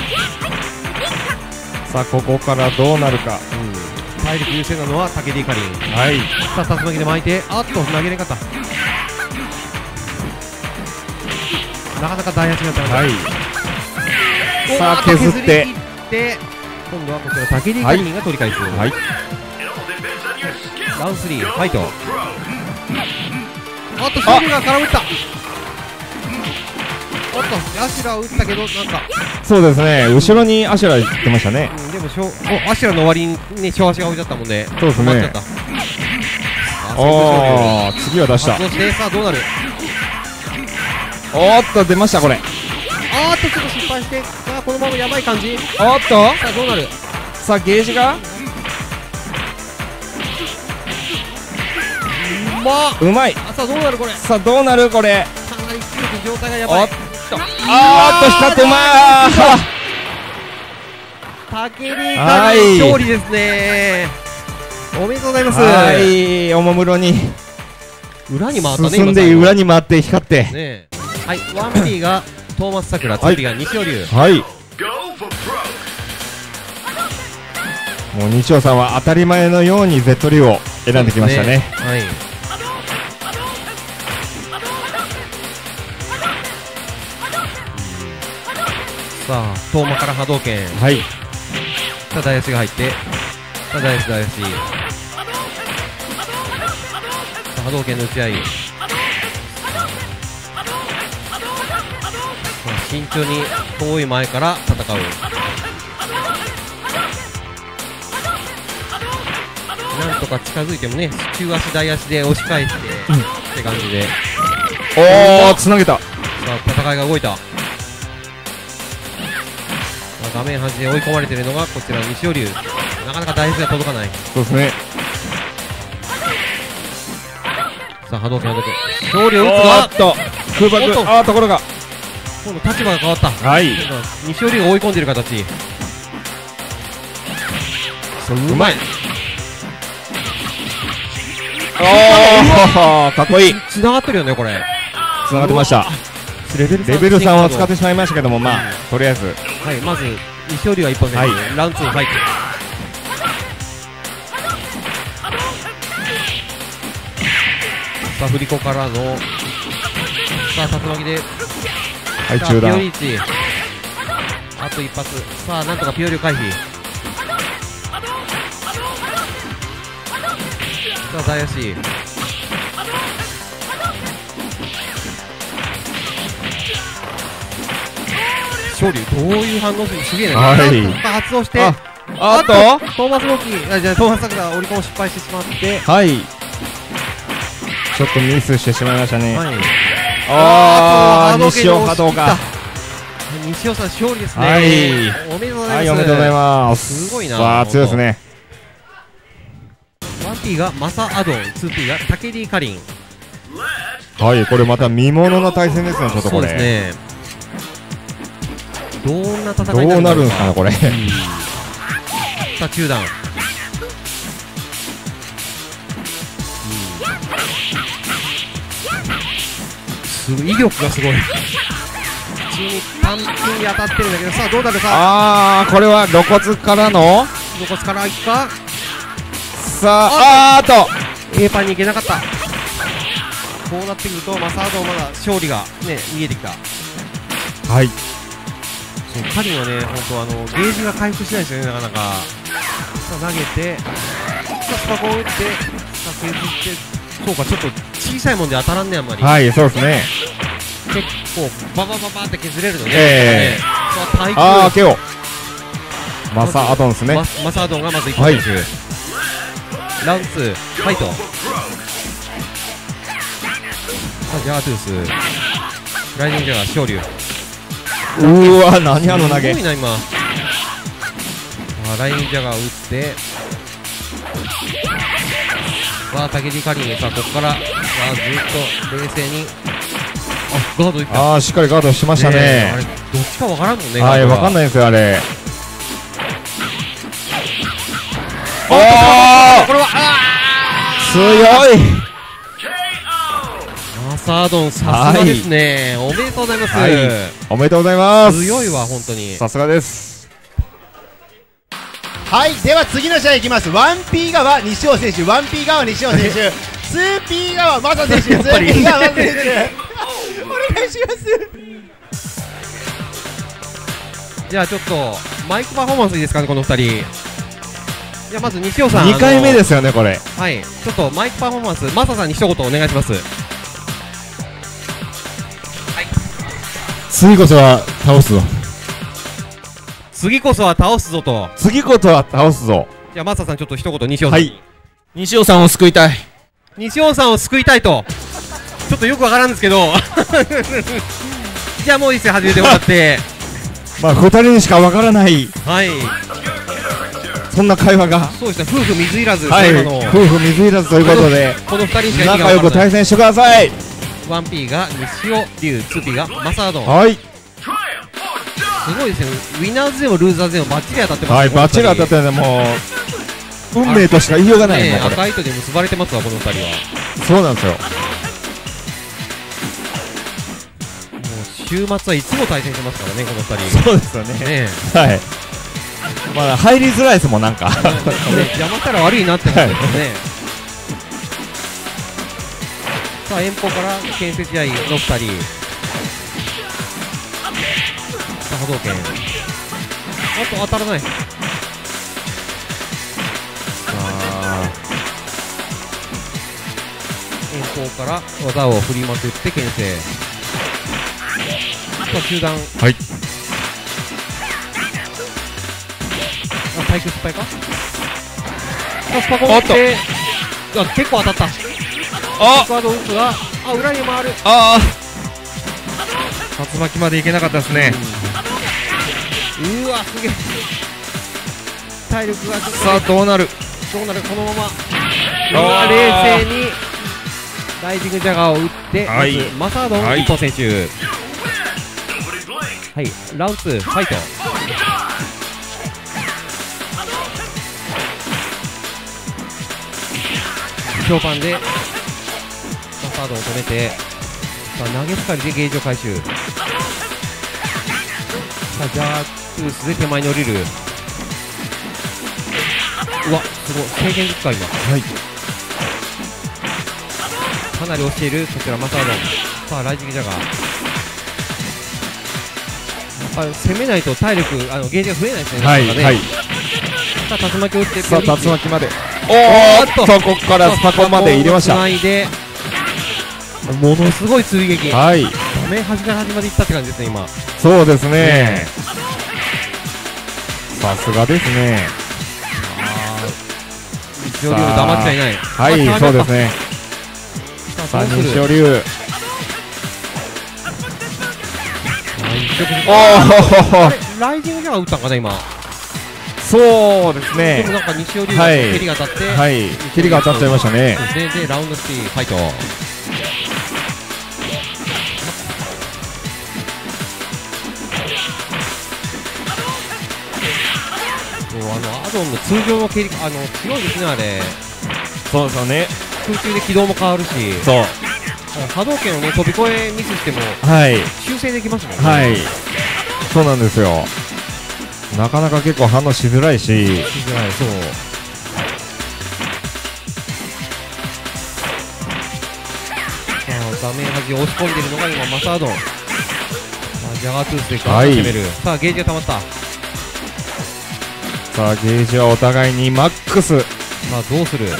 [SPEAKER 4] さあここからどうなるか。
[SPEAKER 3] 体力優勢なのは武井かりん。
[SPEAKER 4] はい。
[SPEAKER 3] さあ竜巻で巻いて、あっと投げれなかった。なかなか大足になったので、
[SPEAKER 4] はい。さあ削って、
[SPEAKER 3] 今度はこちら武井かりんが取り返す。
[SPEAKER 4] はい。
[SPEAKER 3] ラウン3ファイト。あっと勝利が空打った。おっとアシュラを打ったけどなんか
[SPEAKER 4] そうですね、後ろにアシュラ行ってましたね。
[SPEAKER 3] でもアシュラの割にね小足が置いちゃったもんで
[SPEAKER 4] そうですね。
[SPEAKER 3] 止まっちゃった。
[SPEAKER 4] おー、次は出した。
[SPEAKER 3] そしてさあどうなる。
[SPEAKER 4] おっと出ましたこれ。
[SPEAKER 3] ちょっと失敗して、さあこのままやばい感じ。
[SPEAKER 4] おっと
[SPEAKER 3] さあどうなる。
[SPEAKER 4] さあゲージがうまい。
[SPEAKER 3] さあどうなるこれ。
[SPEAKER 4] さあどうなるこれ。
[SPEAKER 3] かなり強く状態がやばい。
[SPEAKER 4] 光ってうま
[SPEAKER 3] ー。竹リーカに勝利ですね。おめでとうございます。
[SPEAKER 4] はい、おもむろに
[SPEAKER 3] 裏に回ったね。
[SPEAKER 4] 進んで裏に回って光って
[SPEAKER 3] ね。はい、1P がトーマスさくら、2P が西尾龍。
[SPEAKER 4] はい。もう西尾さんは当たり前のように Z リを選んできましたね。
[SPEAKER 3] はい。さあトーマから波動拳。
[SPEAKER 4] はい。
[SPEAKER 3] さあ大足が入って、さあ大足。さあ波動拳の打ち合い。慎重に遠い前から戦う。なんとか近づいてもね、中足大足で押し返して、って感じで。
[SPEAKER 4] おー、つなげた。
[SPEAKER 3] さあ戦いが動いた。画面端で追い込まれているのがこちら西尾龍。なかなか大足が届かない。
[SPEAKER 4] そうですね。
[SPEAKER 3] さあ波動拳勝利を打つが、
[SPEAKER 4] 空爆。ところが
[SPEAKER 3] 今度立場が変わった。
[SPEAKER 4] はい。
[SPEAKER 3] 西尾龍が追い込んでいる形。
[SPEAKER 4] うまい。かっこいい。
[SPEAKER 3] 繋がってるよねこれ。
[SPEAKER 4] 繋がってました。レベル3を使ってしまいましたけども、まあとりあえず、
[SPEAKER 3] はい、まず西尾龍は一発目、ラウン2入って、さあ振り子からの、さあ竜巻で、
[SPEAKER 4] はい、中段。
[SPEAKER 3] ピオリーチ、あと一発。さあなんとかピオリを回避。さあ大足。勝利どういう反応するの。すげえね。
[SPEAKER 4] はい。
[SPEAKER 3] 発動して、トーマスロキ、じゃあトーマスさくら折り込み失敗してしまって、
[SPEAKER 4] はい。ちょっとミスしてしまいましたね。
[SPEAKER 3] はい。
[SPEAKER 4] 西尾波動が。
[SPEAKER 3] 西尾さん勝利ですね。
[SPEAKER 4] はい。
[SPEAKER 3] おめでとうございます。
[SPEAKER 4] はい、おめでとうございます。
[SPEAKER 3] すごいな。
[SPEAKER 4] さあ強いですね。
[SPEAKER 3] 1P がマサアドン、2P がタケリーカリン。
[SPEAKER 4] はい、これまた見ものの対戦ですね、ちょっとこれ。
[SPEAKER 3] そうですね。どんな戦い
[SPEAKER 4] どうなるんですかねこれ。さ
[SPEAKER 3] あ中段。すごい威力がすごい。普通に単品に当たってるんだけど、さあどうなるか。
[SPEAKER 4] これは露骨からの
[SPEAKER 3] 露骨からいくか。
[SPEAKER 4] さあ
[SPEAKER 3] A パンに行けなかった。こうなってくるとマサードまだ勝利がね見えてきた。
[SPEAKER 4] はい。
[SPEAKER 3] カリンはね、本当ゲージが回復しないですよね、なかなか。さあ投げて、さあスパコン打って、さあ削って、そうか、ちょっと小さいもんで当たらんね、あんまり。
[SPEAKER 4] はい、そうですね。
[SPEAKER 3] 結構、ババババって削れるのね。さあ、対
[SPEAKER 4] 空。KO。マサアドンですね。
[SPEAKER 3] マサアドンがまず1本選手。ラウン2、ファイト。さあ、ジャートゥース。ライジングジャガー、勝利。
[SPEAKER 4] うわ、何あの投げ。
[SPEAKER 3] すごいな今。ラインジャガーを打って、さあタケリカリン、さあここからさあずっと冷静に、ガードいった。
[SPEAKER 4] しっかりガードしましたね。
[SPEAKER 3] あれどっちかわからんもんね。
[SPEAKER 4] はい、わかんないですよあれ。
[SPEAKER 3] これは
[SPEAKER 4] 強い。
[SPEAKER 3] マサードンさすがですね。おめでとうございます。
[SPEAKER 4] おめでとうございます。
[SPEAKER 3] 強いわ本当に。
[SPEAKER 4] さすがです。
[SPEAKER 2] はい、では次の試合いきます。 1P 側西尾選手、 1P 側西尾選手、 2P 側マサ選手、 2P 側マサ選手お願いします。
[SPEAKER 3] じゃあちょっとマイクパフォーマンスいいですかね、この2人。 じゃあまず西尾さん、
[SPEAKER 4] 2回目ですよね、これ。
[SPEAKER 3] はい、ちょっとマイクパフォーマンス、マサさんに一言お願いします。
[SPEAKER 2] 次こそは倒すぞ。
[SPEAKER 3] 次こそは倒すぞと。
[SPEAKER 4] 次こそは倒すぞ。
[SPEAKER 3] じゃあマサさん、ちょっと一言西尾さん。
[SPEAKER 4] はい。
[SPEAKER 5] 西尾さんを救いたい。
[SPEAKER 3] 西尾さんを救いたいと。ちょっとよくわからんですけどじゃあもういいですよ、始めてもらって
[SPEAKER 4] まあ2人にしかわからない、
[SPEAKER 3] はい、
[SPEAKER 4] そんな会話が。
[SPEAKER 3] そうですね、夫婦水入らず、
[SPEAKER 4] はい、夫婦水入らずということで、
[SPEAKER 3] この2人しか
[SPEAKER 4] 仲良く対戦してください。
[SPEAKER 3] 1P が西尾龍、 2P がマサードン。
[SPEAKER 4] はい、
[SPEAKER 3] すごいですね、ウィナーズでもルーザーズでもバッチリ当たってますね。
[SPEAKER 4] はい、バッチリ当たってるんで、もう運命としか言いようがない、もうこれ
[SPEAKER 3] 赤い糸で結ばれてますわ、この2人は。
[SPEAKER 4] そうなんですよ。
[SPEAKER 3] 週末はいつも対戦してますからね、この2人。
[SPEAKER 4] そうですよね。
[SPEAKER 3] ね
[SPEAKER 4] はい。まだ入りづらいですもん、なんか。
[SPEAKER 3] 邪魔したら悪いなって思ってますね。さあ、遠方から建設試合の2人。さあ、波動拳。あと当たらない。さあ、遠方から技を振りまくって牽制。中段、
[SPEAKER 4] はい。
[SPEAKER 3] あ、対空失敗か。スパコンって、あ、結構当たった。
[SPEAKER 4] あ、
[SPEAKER 3] カード打つが、あ、裏に回る。
[SPEAKER 4] ああ、竜巻までいけなかったですね。
[SPEAKER 3] うわ、すげえ。体力がちょっと、
[SPEAKER 4] さあどうなる、
[SPEAKER 3] このまま。うわ、冷静にライジングジャガーを打って、
[SPEAKER 4] はい、
[SPEAKER 3] まずマサードン一歩選手。はい、ラウンド2ファイト。評判でマサードを止めて、さあ投げ疲れでゲージを回収。さあジャートゥースで手前に降りる。うわ、すごい制限時間今。
[SPEAKER 4] はい、
[SPEAKER 3] かなり押しているこちらマサードン。さあライジングジャガー、攻めないと体力、ゲージが増えないですね。
[SPEAKER 4] はい、はい。
[SPEAKER 3] さあ竜巻を打って、
[SPEAKER 4] さあ竜巻まで、おーっと、ここからスパコンまで入れました。
[SPEAKER 3] つないでものすごい追撃。
[SPEAKER 4] はい、
[SPEAKER 3] 画面端から端までいったって感じですね、今。
[SPEAKER 4] そうですね、さすがですね。
[SPEAKER 3] 西尾龍黙っちゃいない。
[SPEAKER 4] はい、そうですね。さあ西尾龍、
[SPEAKER 3] ライジングジャガー打ったんかな今。
[SPEAKER 4] そうですね。
[SPEAKER 3] でもなんか西尾龍が蹴りが当たって、
[SPEAKER 4] はい、蹴りが当たっちゃいましたね。
[SPEAKER 3] でラウンド3ファイト。アドンの通常の蹴り、強いですね、あれ。
[SPEAKER 4] そうですよね。
[SPEAKER 3] 空中で軌道も変わるし、
[SPEAKER 4] そう、
[SPEAKER 3] 波動拳をね、飛び越えミスしても
[SPEAKER 4] はい、
[SPEAKER 3] 修正できますもんね。
[SPEAKER 4] はい、そうなんですよ。なかなか結構反応しづらいし、
[SPEAKER 3] しづらい、そう。さあ画面端を押し込んでいるのが今マサードン。さあジャガートゥースでガーッと攻める。さあゲージが溜まった。
[SPEAKER 4] さあゲージはお互いにマックス。
[SPEAKER 3] さあどうする。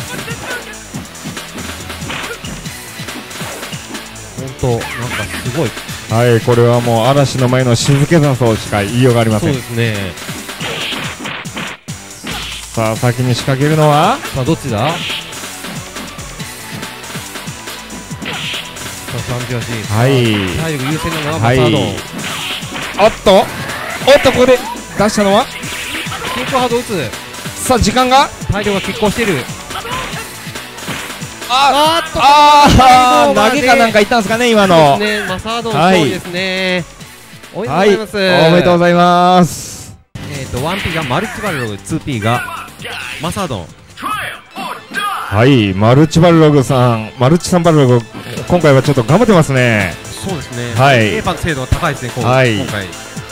[SPEAKER 3] 本当なんかすごい。
[SPEAKER 4] はい、これはもう嵐の前の静けさそうしか言いようがありません。
[SPEAKER 3] そうですね。
[SPEAKER 4] さあ先に仕掛けるのは、
[SPEAKER 3] さあどっちだ。さあ38。
[SPEAKER 4] はい、
[SPEAKER 3] 体力優先なのはマサードン。
[SPEAKER 4] おっとここで出したのは
[SPEAKER 3] キックハード打つ。
[SPEAKER 4] さあ時間が、
[SPEAKER 3] 体力が拮抗している。
[SPEAKER 4] 投げかなんかいったんですかね、今の。
[SPEAKER 3] そうですね、マサードン勝利ですね。おめでとうございます。
[SPEAKER 4] おめでとうございます。
[SPEAKER 3] 1P がマルチバルログ、2P がマサードン。
[SPEAKER 4] はい、マルチバルログさん、マルチさんバルログ、今回はちょっと頑張ってますね。
[SPEAKER 3] そうですね。
[SPEAKER 4] はい、
[SPEAKER 3] A パン精度が高いですね、今
[SPEAKER 4] はい、
[SPEAKER 3] 回。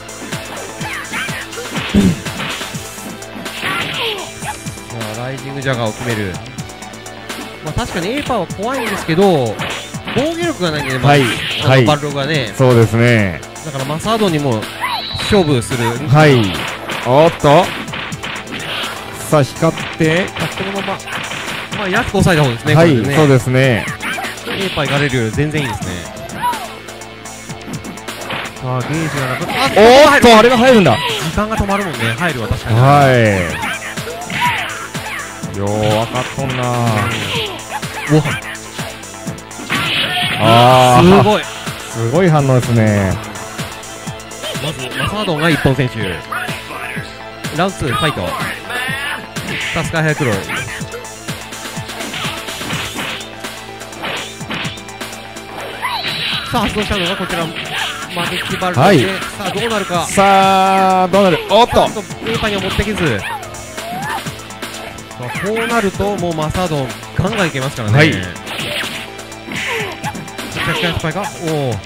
[SPEAKER 3] ライジングジャガーを決める。まあ確かに A パーは怖いんですけど、防御力がないんでね、
[SPEAKER 4] はい、
[SPEAKER 3] バルログがね。
[SPEAKER 4] そうですね。
[SPEAKER 3] だからマサードにも勝負する。
[SPEAKER 4] はい、おっと、 さあ光って、
[SPEAKER 3] このまままあ安く抑えた方ですね。
[SPEAKER 4] はい、
[SPEAKER 3] これでね
[SPEAKER 4] そうですね。
[SPEAKER 3] エーパー行かれるより全然いいですね。さあゲージがなく、
[SPEAKER 4] おーっとあれが入るんだ。
[SPEAKER 3] 時間が止まるもんね。入るは確かに。
[SPEAKER 4] はい、よう分かっとんな。あー、
[SPEAKER 3] すごい。
[SPEAKER 4] すごい反応ですね。
[SPEAKER 3] まずマサードンが一本選手。ラウンド2ファイト。さあスカイハイクロー。さあ発動したのがこちらマグキバルで、
[SPEAKER 4] はい、
[SPEAKER 3] さあどうなるか。
[SPEAKER 4] さあどうなる。おっと
[SPEAKER 3] エーパーには持ってけず。さあこうなるともうマサードンガンガンいけますからね。はい、スパイか。おお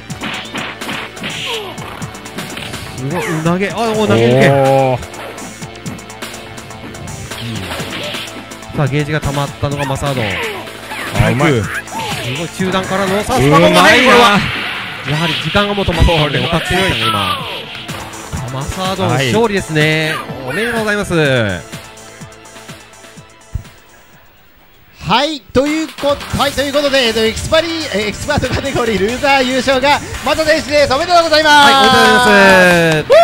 [SPEAKER 3] すごい投げ、あお投げ抜け。さあゲージが溜まったのがマサードン。
[SPEAKER 4] あうまい。
[SPEAKER 3] すごい中段からのさあスパコンが入る。これはやはり時間がもう止まってるんでおたくしましたね今。マサードン勝利ですね。おめでとうございます。
[SPEAKER 2] はい、ということで、エキスパートカテゴリールーザー優勝がマサ選手です。おめでとうございます。
[SPEAKER 3] はい、おめでとうございます。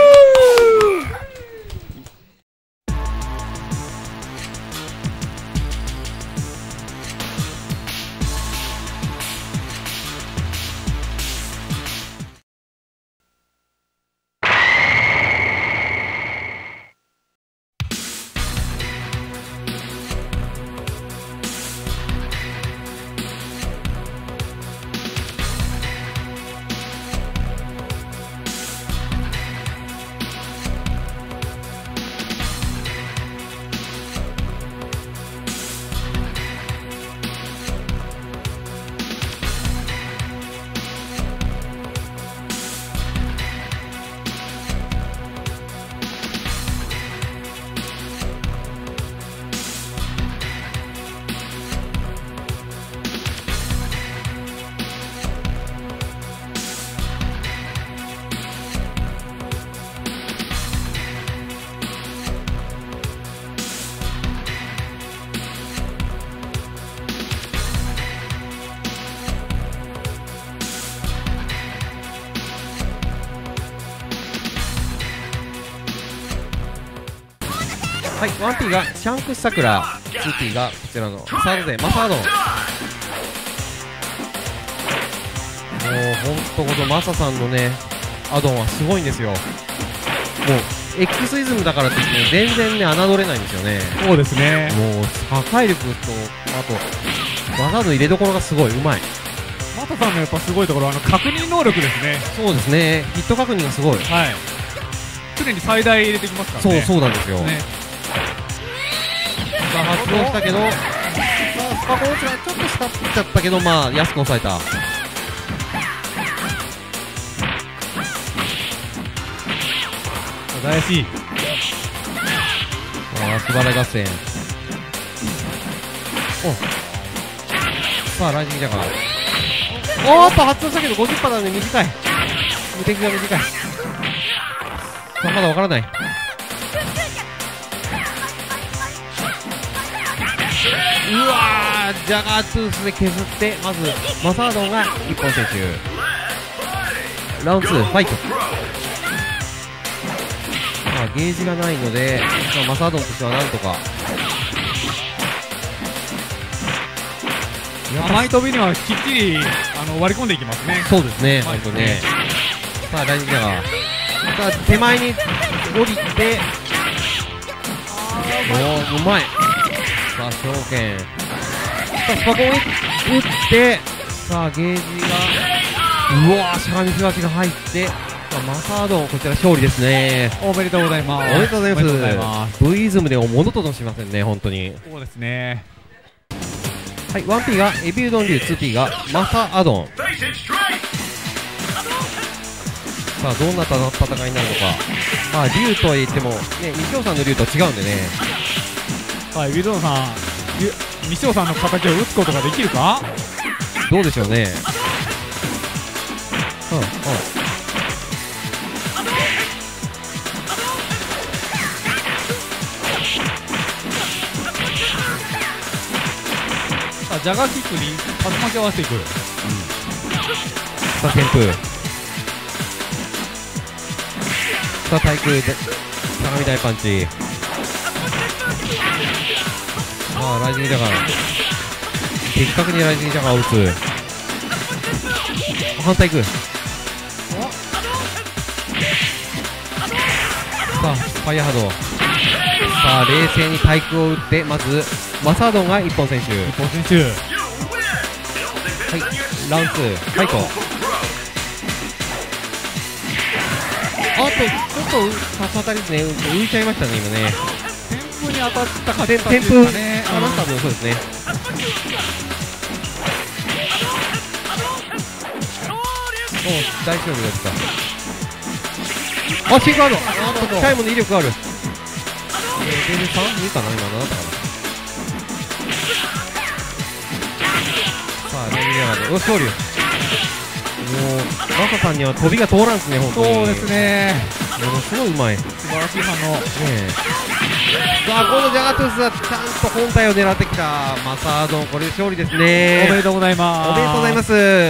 [SPEAKER 3] はい、1P がシャンクスサクラ、2P がこちらのサードでマサードン。もうほんとこのマサさんのねアドンはすごいんですよ。もう X イズムだからってね全然ね侮れないんですよね。
[SPEAKER 5] そうですね。
[SPEAKER 3] もう破壊力とあと技の入れどころがすごい、うまい。
[SPEAKER 5] マサさんのやっぱすごいところは確認能力ですね。
[SPEAKER 3] そうですね、ヒット確認がすごい。
[SPEAKER 5] はい、常に最大入れてきますからね。
[SPEAKER 3] そうなんですよ、
[SPEAKER 5] ね、
[SPEAKER 3] さあ発動したけど、さあスパコーチがちょっと下っちゃったけど、まあ安く抑えた。
[SPEAKER 5] 怪しい。
[SPEAKER 3] ああ素晴らしい合戦。おさあライジングジャガー。おーっと発動したけど50%なので短い、無敵が短い。さあまだわからない。うわージャガートゥースで削って、まずマサードンが1本選手。ラウンド2ファイト。さあゲージがないので、マサードンとしてはなんとか。
[SPEAKER 5] 甘い飛びにはきっちり割り込んでいきますね。
[SPEAKER 3] そうですね、本当にね。さあライジングジャガー、さあ手前に降りて、おーうまい。さあ証券、さあスパコン打って、さあゲージがうわーしゃがみすがしが入って、さあマサードンこちら勝利ですね。
[SPEAKER 5] おめでとうございます。
[SPEAKER 3] おめでとうございます。 V イズムでものともしませんね、本当に。
[SPEAKER 5] そうですね。
[SPEAKER 3] はい、1P がエビュードン竜、2P がマサアドン。さあどんな戦いになるのか。まあ竜とは言ってもね、西尾さんの竜とは違うんでね。
[SPEAKER 5] はい、ウィドンさん、西尾さんの形を打つことができるか。
[SPEAKER 3] どうでしょうね。
[SPEAKER 5] ジャガーキックに竜巻を合わせていく。
[SPEAKER 3] さあ旋風、さあ対空で相模大パンチ、さあライジングジャガー、的確にライジングジャガーを打つ。反対行く。さあファイヤーハード、さあ冷静に対空を打って、まずマサードンが一本選手、
[SPEAKER 5] 一本選手。
[SPEAKER 3] はい、ラウン2ファイト。あとちょっと当たりですね、浮いちゃいましたね今ね。
[SPEAKER 5] 天空に当たったか
[SPEAKER 3] 天風かな、多分そうですね。おお、大丈夫ですか。あ、シンクガード、タイムの威力がある。レベル 3？2 かな、今7だったかな。さあレベル上がる、お、勝利。もうマサさんには飛びが通らんですね、本当に。
[SPEAKER 5] そうですね、
[SPEAKER 3] ものすごいうまい。
[SPEAKER 5] 素晴らしい反応。
[SPEAKER 3] さあ、このジャガトゥースはちゃんと本体を狙ってきたマサードン、これで勝利ですね。
[SPEAKER 5] おめでとうございます。
[SPEAKER 3] おめでとうございます。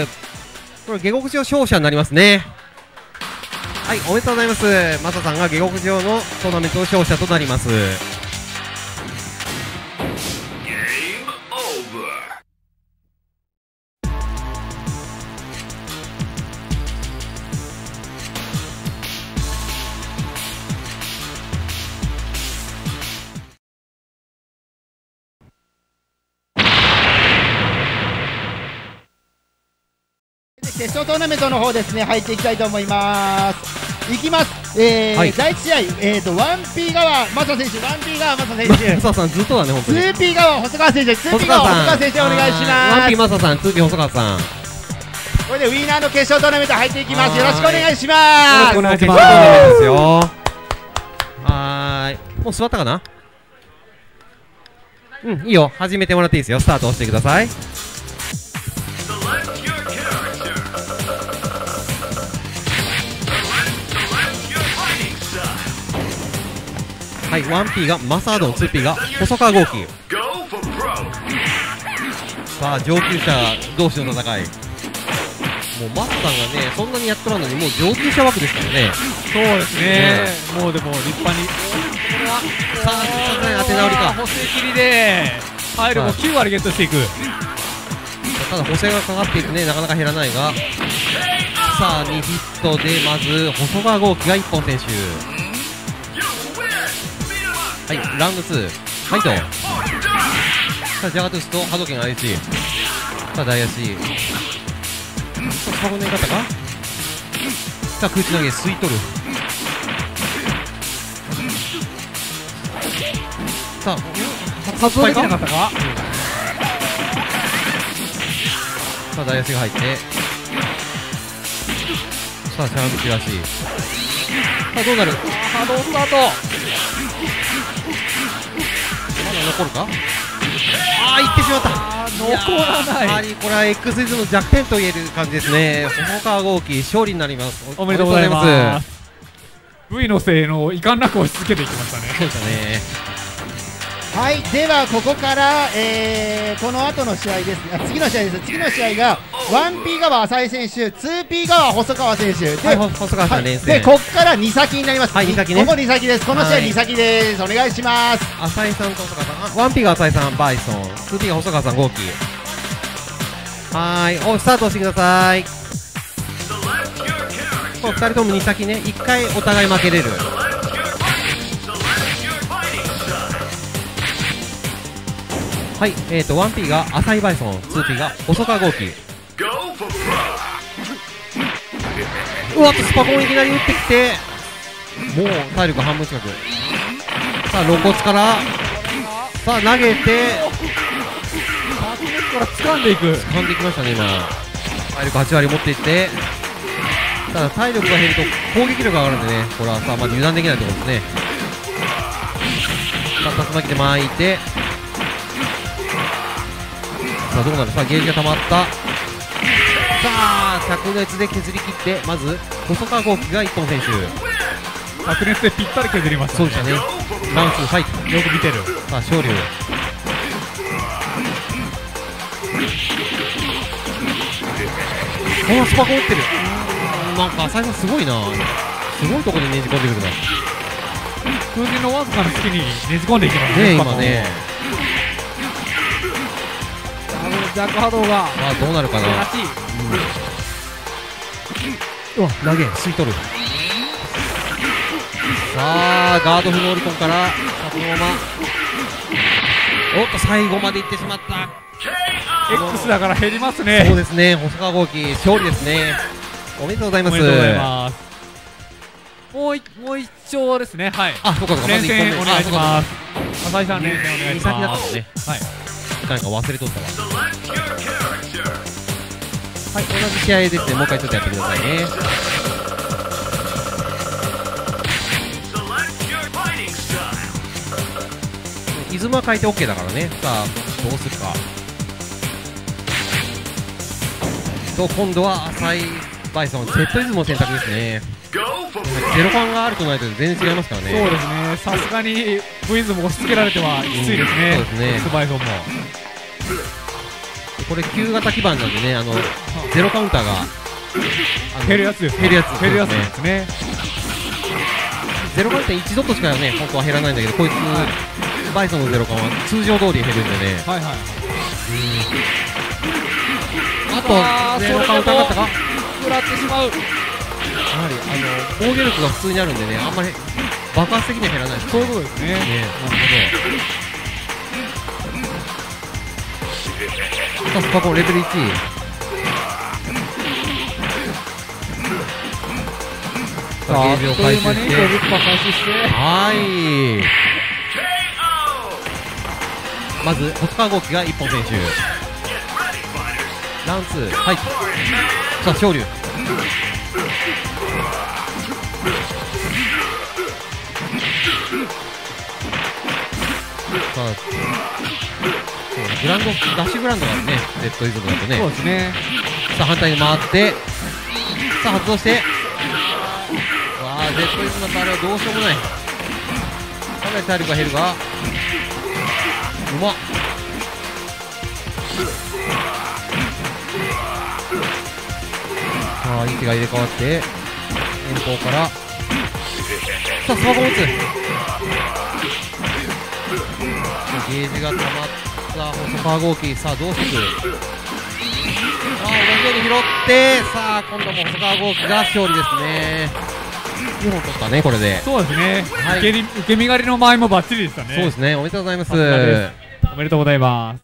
[SPEAKER 3] これ下克上勝者になりますね。はい、おめでとうございます。マサさんが下克上のトーナメントの勝者となります。
[SPEAKER 1] Game over.
[SPEAKER 2] 決勝トーナメントの方ですね、入っていきたいと思います。いきます。
[SPEAKER 3] はい
[SPEAKER 2] 第1試合、1P 側マサ選手、1P 側マサ選手、
[SPEAKER 3] マサさんずっとだね、本当に。
[SPEAKER 2] 2P 側細川選手、2P 側細川選手お願いし
[SPEAKER 3] ワンピー
[SPEAKER 2] ます。
[SPEAKER 3] マサさん、2P 細川さん。
[SPEAKER 2] これでウィーナーの決勝トーナメント入っていきます。よろしくお願いし
[SPEAKER 3] よろ
[SPEAKER 2] ます。
[SPEAKER 3] しくお願いします。ですよ。はーい。もう座ったかな？うん、いいよ。始めてもらっていいですよ。スタート押してください。はい、1P がマサードン、2P が細川豪輝。
[SPEAKER 1] Go for broke.
[SPEAKER 3] さあ、上級者同士の戦い。もうマサさんがね、そんなにやっとらんのに、もう上級者枠ですからね。
[SPEAKER 5] そうですね、もうでも立派に。
[SPEAKER 3] さあ、さすがに当て直りか。
[SPEAKER 5] 補正切りで入るも9割ゲットしていく。
[SPEAKER 3] ただ補正がかかっていてね、なかなか減らないが、さあ2ヒットでまず細川豪輝が1本選手。はい、ラウンド2ファイト。さあジャガトゥースと波動拳 RC。 さあ大足、スパコンの言い方か。さあ空中投げ吸い取る。さあ
[SPEAKER 5] 発動できなかったか。
[SPEAKER 3] さあ大足が入って、さあシャンプチらしい。さあどうなる。
[SPEAKER 5] 波動スタート。
[SPEAKER 3] まだ残るか。ああ、いってしまった。
[SPEAKER 5] 残らない。
[SPEAKER 3] やはりこれは X イズの弱点と言える感じですね。細川豪輝勝利になります。
[SPEAKER 5] おめでとうございます。V の性能遺憾なく押し付けていきましたね。
[SPEAKER 3] そうでしたね。
[SPEAKER 2] はい、ではここから、この後の試合ですね。次の試合です。次の試合が 1P 側浅井選手、2P 側細川選手で、
[SPEAKER 3] はい、細川さん連戦。
[SPEAKER 2] でここから2先になります。
[SPEAKER 3] はい、2先ね。
[SPEAKER 2] ここ2先です。この試合2先です。お願いします。
[SPEAKER 3] 浅井さんと細川さん。1P が浅井さん、バイソン。2P が細川さん、豪輝。はーい、スタートしてください。2人とも2先ね、1回お互い負けれる。はい、1P が浅井バイソン、2P が細川豪輝。
[SPEAKER 1] Go for broke.
[SPEAKER 3] うわっとスパコンいきなり打ってきて、もう体力半分近く。さあ露骨からさあ投げて
[SPEAKER 5] 白熱から掴んでいく。
[SPEAKER 3] 掴んでいきましたね。今体力8割持っていって、ただ体力が減ると攻撃力が上がるんでね、これはさあまだ油断できないところですね。さあ竜巻で巻いて、さあどうなる。さあゲージが溜まった。さあ灼熱で削り切って、まず細川豪輝が1本選手。
[SPEAKER 5] 白熱でぴったり削りました。
[SPEAKER 3] そうでしたね。ラウンド2ファイト。
[SPEAKER 5] よく見てる。
[SPEAKER 3] さあ勝利。 スパコン打ってる。なんか浅井さんすごいな。すごいところでねじ込んでくるな。
[SPEAKER 5] 空間のわずかな隙にねじ込んでいきますね。
[SPEAKER 3] 今ね。
[SPEAKER 5] ジャック波動が
[SPEAKER 3] まあどうなるかな。うわ投げ吸い取る。さあガードフローリコンからこのままおっと最後までいってしまった。
[SPEAKER 5] X だから減りますね。
[SPEAKER 3] そうですね。細川豪輝勝利ですね。おめでとうございます。
[SPEAKER 5] おめでとうございます。もう一丁ですね。はい。
[SPEAKER 3] あ、そうかそうか。
[SPEAKER 5] 連戦お願いします。浅井さん連戦お願いします。
[SPEAKER 3] 先だったもんね。はい。なんか忘れとったわ。はい、同じ試合ですね。もう一回ちょっとやってくださいね。イズムは変えて OK だからね。さあどうするか。と今度は浅井バイソン Z イズムの選択ですね。ゼロ感があるとないと全然違いますからね。
[SPEAKER 5] そうですね。さすがに V イズム押し付けられてはきついですね。
[SPEAKER 3] そうですね。
[SPEAKER 5] X バイソンも
[SPEAKER 3] これ旧型基板なんでね、ゼロカウンターが
[SPEAKER 5] 減るやつです。
[SPEAKER 3] 減るやつ
[SPEAKER 5] ですね。
[SPEAKER 3] ゼロカウンター1ドットしかね本当は減らないんだけど、こいつバイソンのゼロカウンは通常通り減るんでね。
[SPEAKER 5] はいはい。
[SPEAKER 3] あとゼロカウンターだったか
[SPEAKER 5] 食らってしまう。
[SPEAKER 3] やはり防御力が普通にあるんでね、あんまり爆発的には減らないです。
[SPEAKER 5] そういうことですね。
[SPEAKER 3] なるほど。スパコンレベル1。ゲージを回収して、はい。まず細川豪輝が1本選手。ラウン2、はい。さあ、昇龍。さあ、グランド、ダッシュグランドがね、レッドイズムだとね。
[SPEAKER 5] そうですね。
[SPEAKER 3] さあ、反対に回って、さあ、発動して、わあ、レッドイズムだとあれはどうしようもない。かなり体力が減るが、うまっ。さあ、位置が入れ替わって、遠方から、さあ、スマホを打つ。ゲージが溜まった細川豪輝、さあどうしていく。さあ同じように拾って、さあ今度も細川豪輝が勝利ですね。2本取ったねこれで。
[SPEAKER 5] そうですね。
[SPEAKER 3] はい、
[SPEAKER 5] 受け身狩りの間合いもバッチリでしたね。
[SPEAKER 3] そうですね。おめでとうございます。
[SPEAKER 5] おめでとうございます。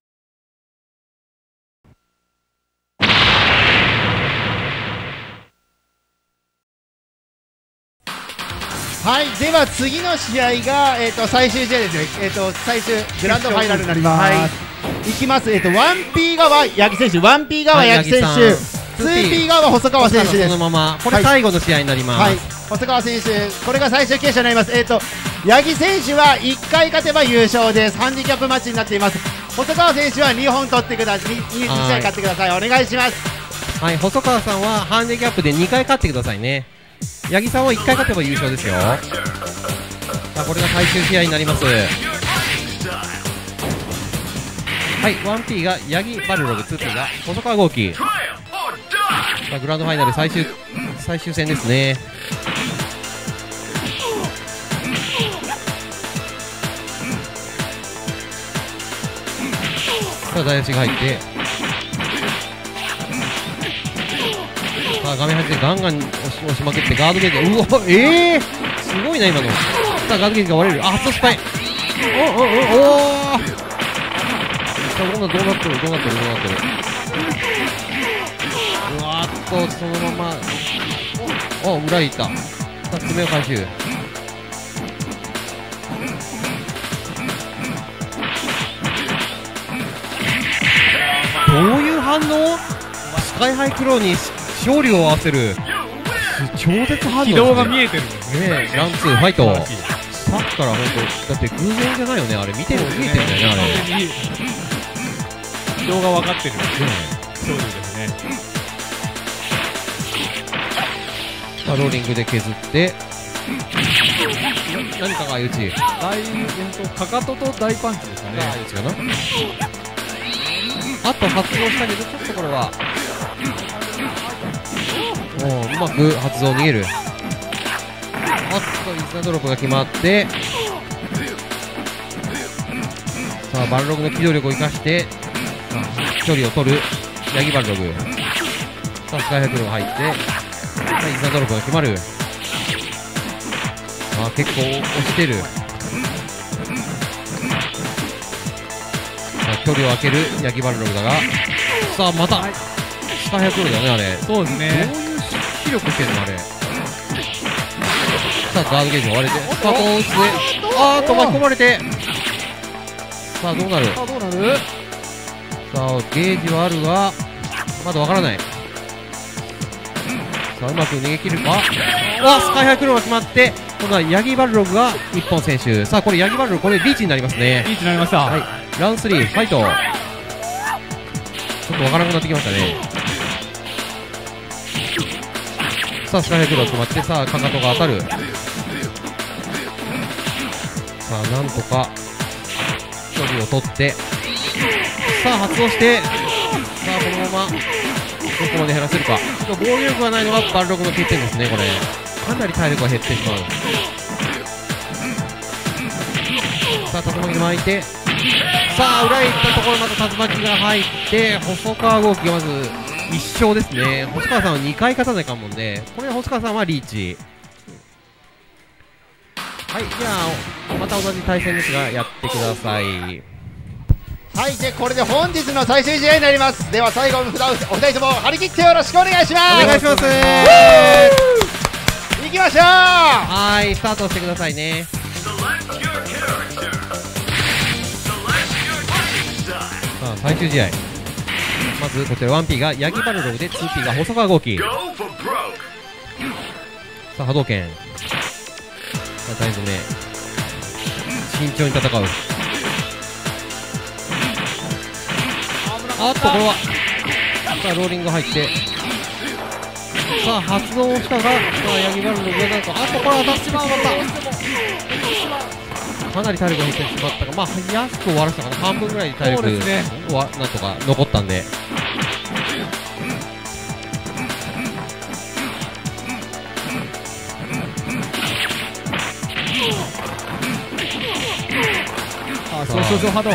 [SPEAKER 2] はい、では次の試合が、最終試合ですね、最終グランドファイナルになります。はい、いきます、1P 側、八木選手、1P 側、八木選手、2P 側、細川選手です。
[SPEAKER 3] そのまま、これ最後の試合になります。はい、
[SPEAKER 2] 細川選手、これが最終決勝になります。八木選手は1回勝てば優勝です。ハンディキャップマッチになっています。細川選手は2本取ってください。2試合勝ってください。お願いします。
[SPEAKER 3] はい、細川さんはハンディキャップで2回勝ってくださいね。八木さんは1回勝てば優勝ですよ。さあこれが最終試合になります。はい、1P が八木バルログ、 2P が細川豪輝。さあグランドファイナル最終戦ですね。さあ大足が入って、さあ画面端でガンガン押しまくってガードゲージ、うわすごいな今の。さあガードゲージが割れる。あ、初失敗。おー、どうなってる。うわーっとそのまま、裏にいった。さあ爪を回収。どういう反応？スカイハイクローに勝利を合わせる超絶反応、
[SPEAKER 5] 軌道が見えてるんです
[SPEAKER 3] ね。ラン2ファイト。さっきから本当だって偶然じゃないよね、あれ見えてるんだよね、あれ
[SPEAKER 5] 軌道が分かってる勝利ですね。
[SPEAKER 3] さあローリングで削って何かが相打ち、か
[SPEAKER 5] かかとと大パンチですかね。
[SPEAKER 3] 相打ちかな。 あと発動したけどちょっとこれはうまく発動逃げる。あっとイズナドロップが決まって、さあバルログの機動力を生かして距離を取るヤギバルログ。さあスカイハイクロが入って、さあイズナドロップが決まる。結構押してる。さあ距離を空けるヤギバルログだが、さあまたスカイハイクロだねあれ。
[SPEAKER 5] そうですね。
[SPEAKER 3] どういう視力してんのあれ。さあガードゲージが割れて、スタートを打つで、巻き込まれて、さあどうなる。
[SPEAKER 5] さあどうなる。
[SPEAKER 3] さあゲージはあるがまだわからない。さあうまく逃げ切るか。スカイハイクローが決まって、今度はヤギバルログが日本選手。さあこれヤギバルログ、これリーチになりますね。
[SPEAKER 5] リーチになりました。
[SPEAKER 3] はい、ラウンド3ファイト。ちょっとわからなくなってきましたね。さあスカイハイクローが決まって、さあかかとが当たる。さあなんとか距離を取って、さあ発動して、さあこのままどこまで減らせるか。防御力がないのがバルログの欠点ですね。これかなり体力が減ってしまう。さあ竜巻が巻いて、さあ裏へ行ったところまた竜巻が入って、細川豪輝がまず1勝ですね。細川さんは2回勝たないかんもんで、これ細川さんはリーチ。はい、じゃあまた同じ対戦ですがやってください。
[SPEAKER 2] はい、でこれで本日の最終試合になります。では最後の札をお二人とも張り切ってよろしくお願いします。
[SPEAKER 3] お願いします。
[SPEAKER 2] いきましょう。
[SPEAKER 3] はい、スタートしてくださいね。
[SPEAKER 1] Select your character. Select your fighting style.
[SPEAKER 3] さあ最終試合、まずこちら 1P がヤギバルログで 2P が細川豪輝。
[SPEAKER 1] Go for broke.
[SPEAKER 3] さあ波動拳、さあ大事ね、慎重に戦う。あっとこれはさあローリング入って、さあ発動したが、さあヤギバルログがなんか、あっとこれ当たってしまった。かなり体力が減ってしまったが、まあ安く終わらせたかな。半分ぐらい体力
[SPEAKER 5] そうですね
[SPEAKER 3] はなんとか残ったんで、
[SPEAKER 5] そう波動。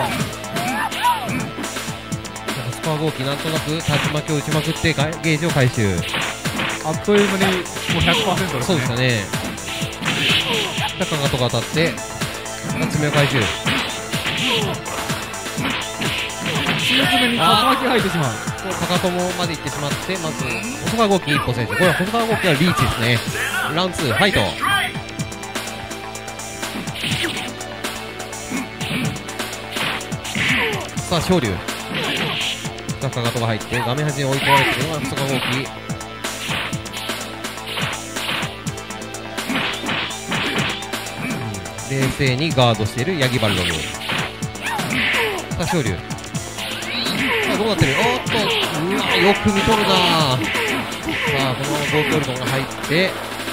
[SPEAKER 3] スコア豪輝なんとなく竜巻を打ちまくってゲージを回収。
[SPEAKER 5] あっという間にもう 100% ですね。
[SPEAKER 3] そうでしたね。かかとが当たって爪を回収。
[SPEAKER 5] 中爪に竜巻入ってしまう。
[SPEAKER 3] かかともまで行ってしまって、まず細川豪輝1歩選手。これは細川豪輝はリーチですね。ラウンド2ファイト。さあ昇龍、かかとが入って画面端に追い込まれているのが細川豪輝。冷静にガードしているヤギバルログ。さあ昇龍、さあどうなってる。おっと、うわよく見とるな。さあこのままゴールドルトンが入って、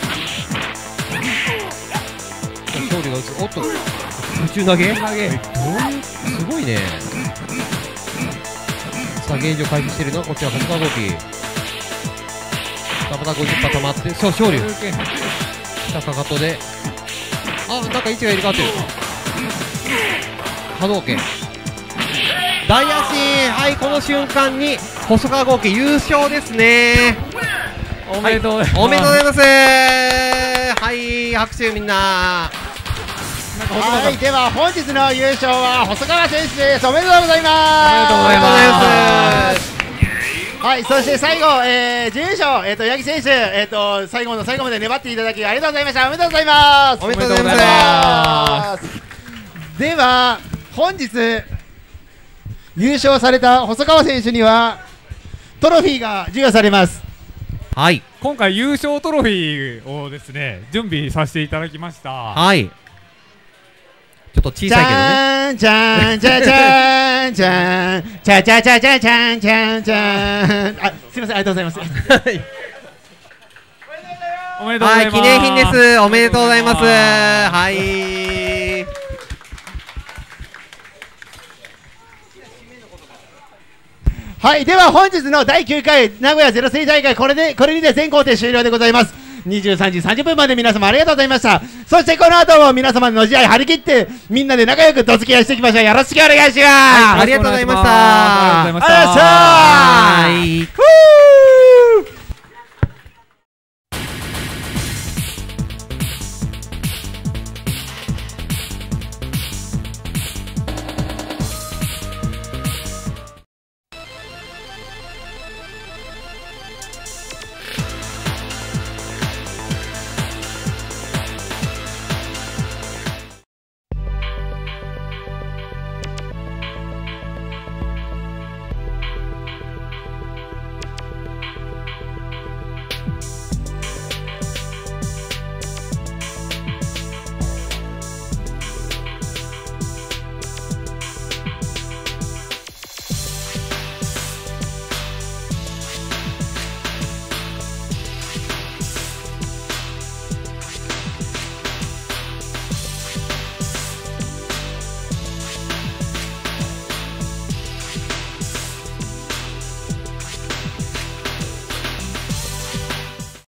[SPEAKER 3] 昇龍が打つ。おっと空中投げ、どういうすごいね。さあゲージを回避しているのはこちら細川豪輝。さあまた50%溜まって、そう昇龍、さあかかとで、なんか位置が入れ替わってる。波動拳、大足。はい、この瞬間に細川豪輝優勝ですね。
[SPEAKER 5] おめでとうございます。
[SPEAKER 3] おめでとうございます。はい、拍手みんな。
[SPEAKER 2] はい、では本日の優勝は細川選手です。おめでとうございます。
[SPEAKER 5] おめでとうございます。
[SPEAKER 2] はい、そして最後、準優勝、八木選手、最後の最後まで粘っていただきありがとうございました。おめでとうございます。
[SPEAKER 3] おめでとうございます。
[SPEAKER 2] では本日優勝された細川選手にはトロフィーが授与されます。
[SPEAKER 3] はい、
[SPEAKER 5] 今回優勝トロフィーをですね準備させていただきました。
[SPEAKER 3] はい、ちょっと小
[SPEAKER 2] じ
[SPEAKER 3] さいけどね。
[SPEAKER 2] ゃんじゃんじゃじゃんじゃんじゃじゃじゃじゃじゃんじゃんじゃん。すみません、ありがとうございます。
[SPEAKER 5] おめでとうございます。
[SPEAKER 3] はい、記念品です。おめでとうございます。はい。
[SPEAKER 2] はい、では本日の第9回名古屋03大会、これにて全工程終了でございます。23時30分まで皆様ありがとうございました。そしてこの後も皆様の試合張り切ってみんなで仲良くどつき合いしていきましょう。よろしくお願いします。
[SPEAKER 3] ありがとうございました。
[SPEAKER 5] ありがとうございました。
[SPEAKER 2] ありがとうございました。
[SPEAKER 3] はい。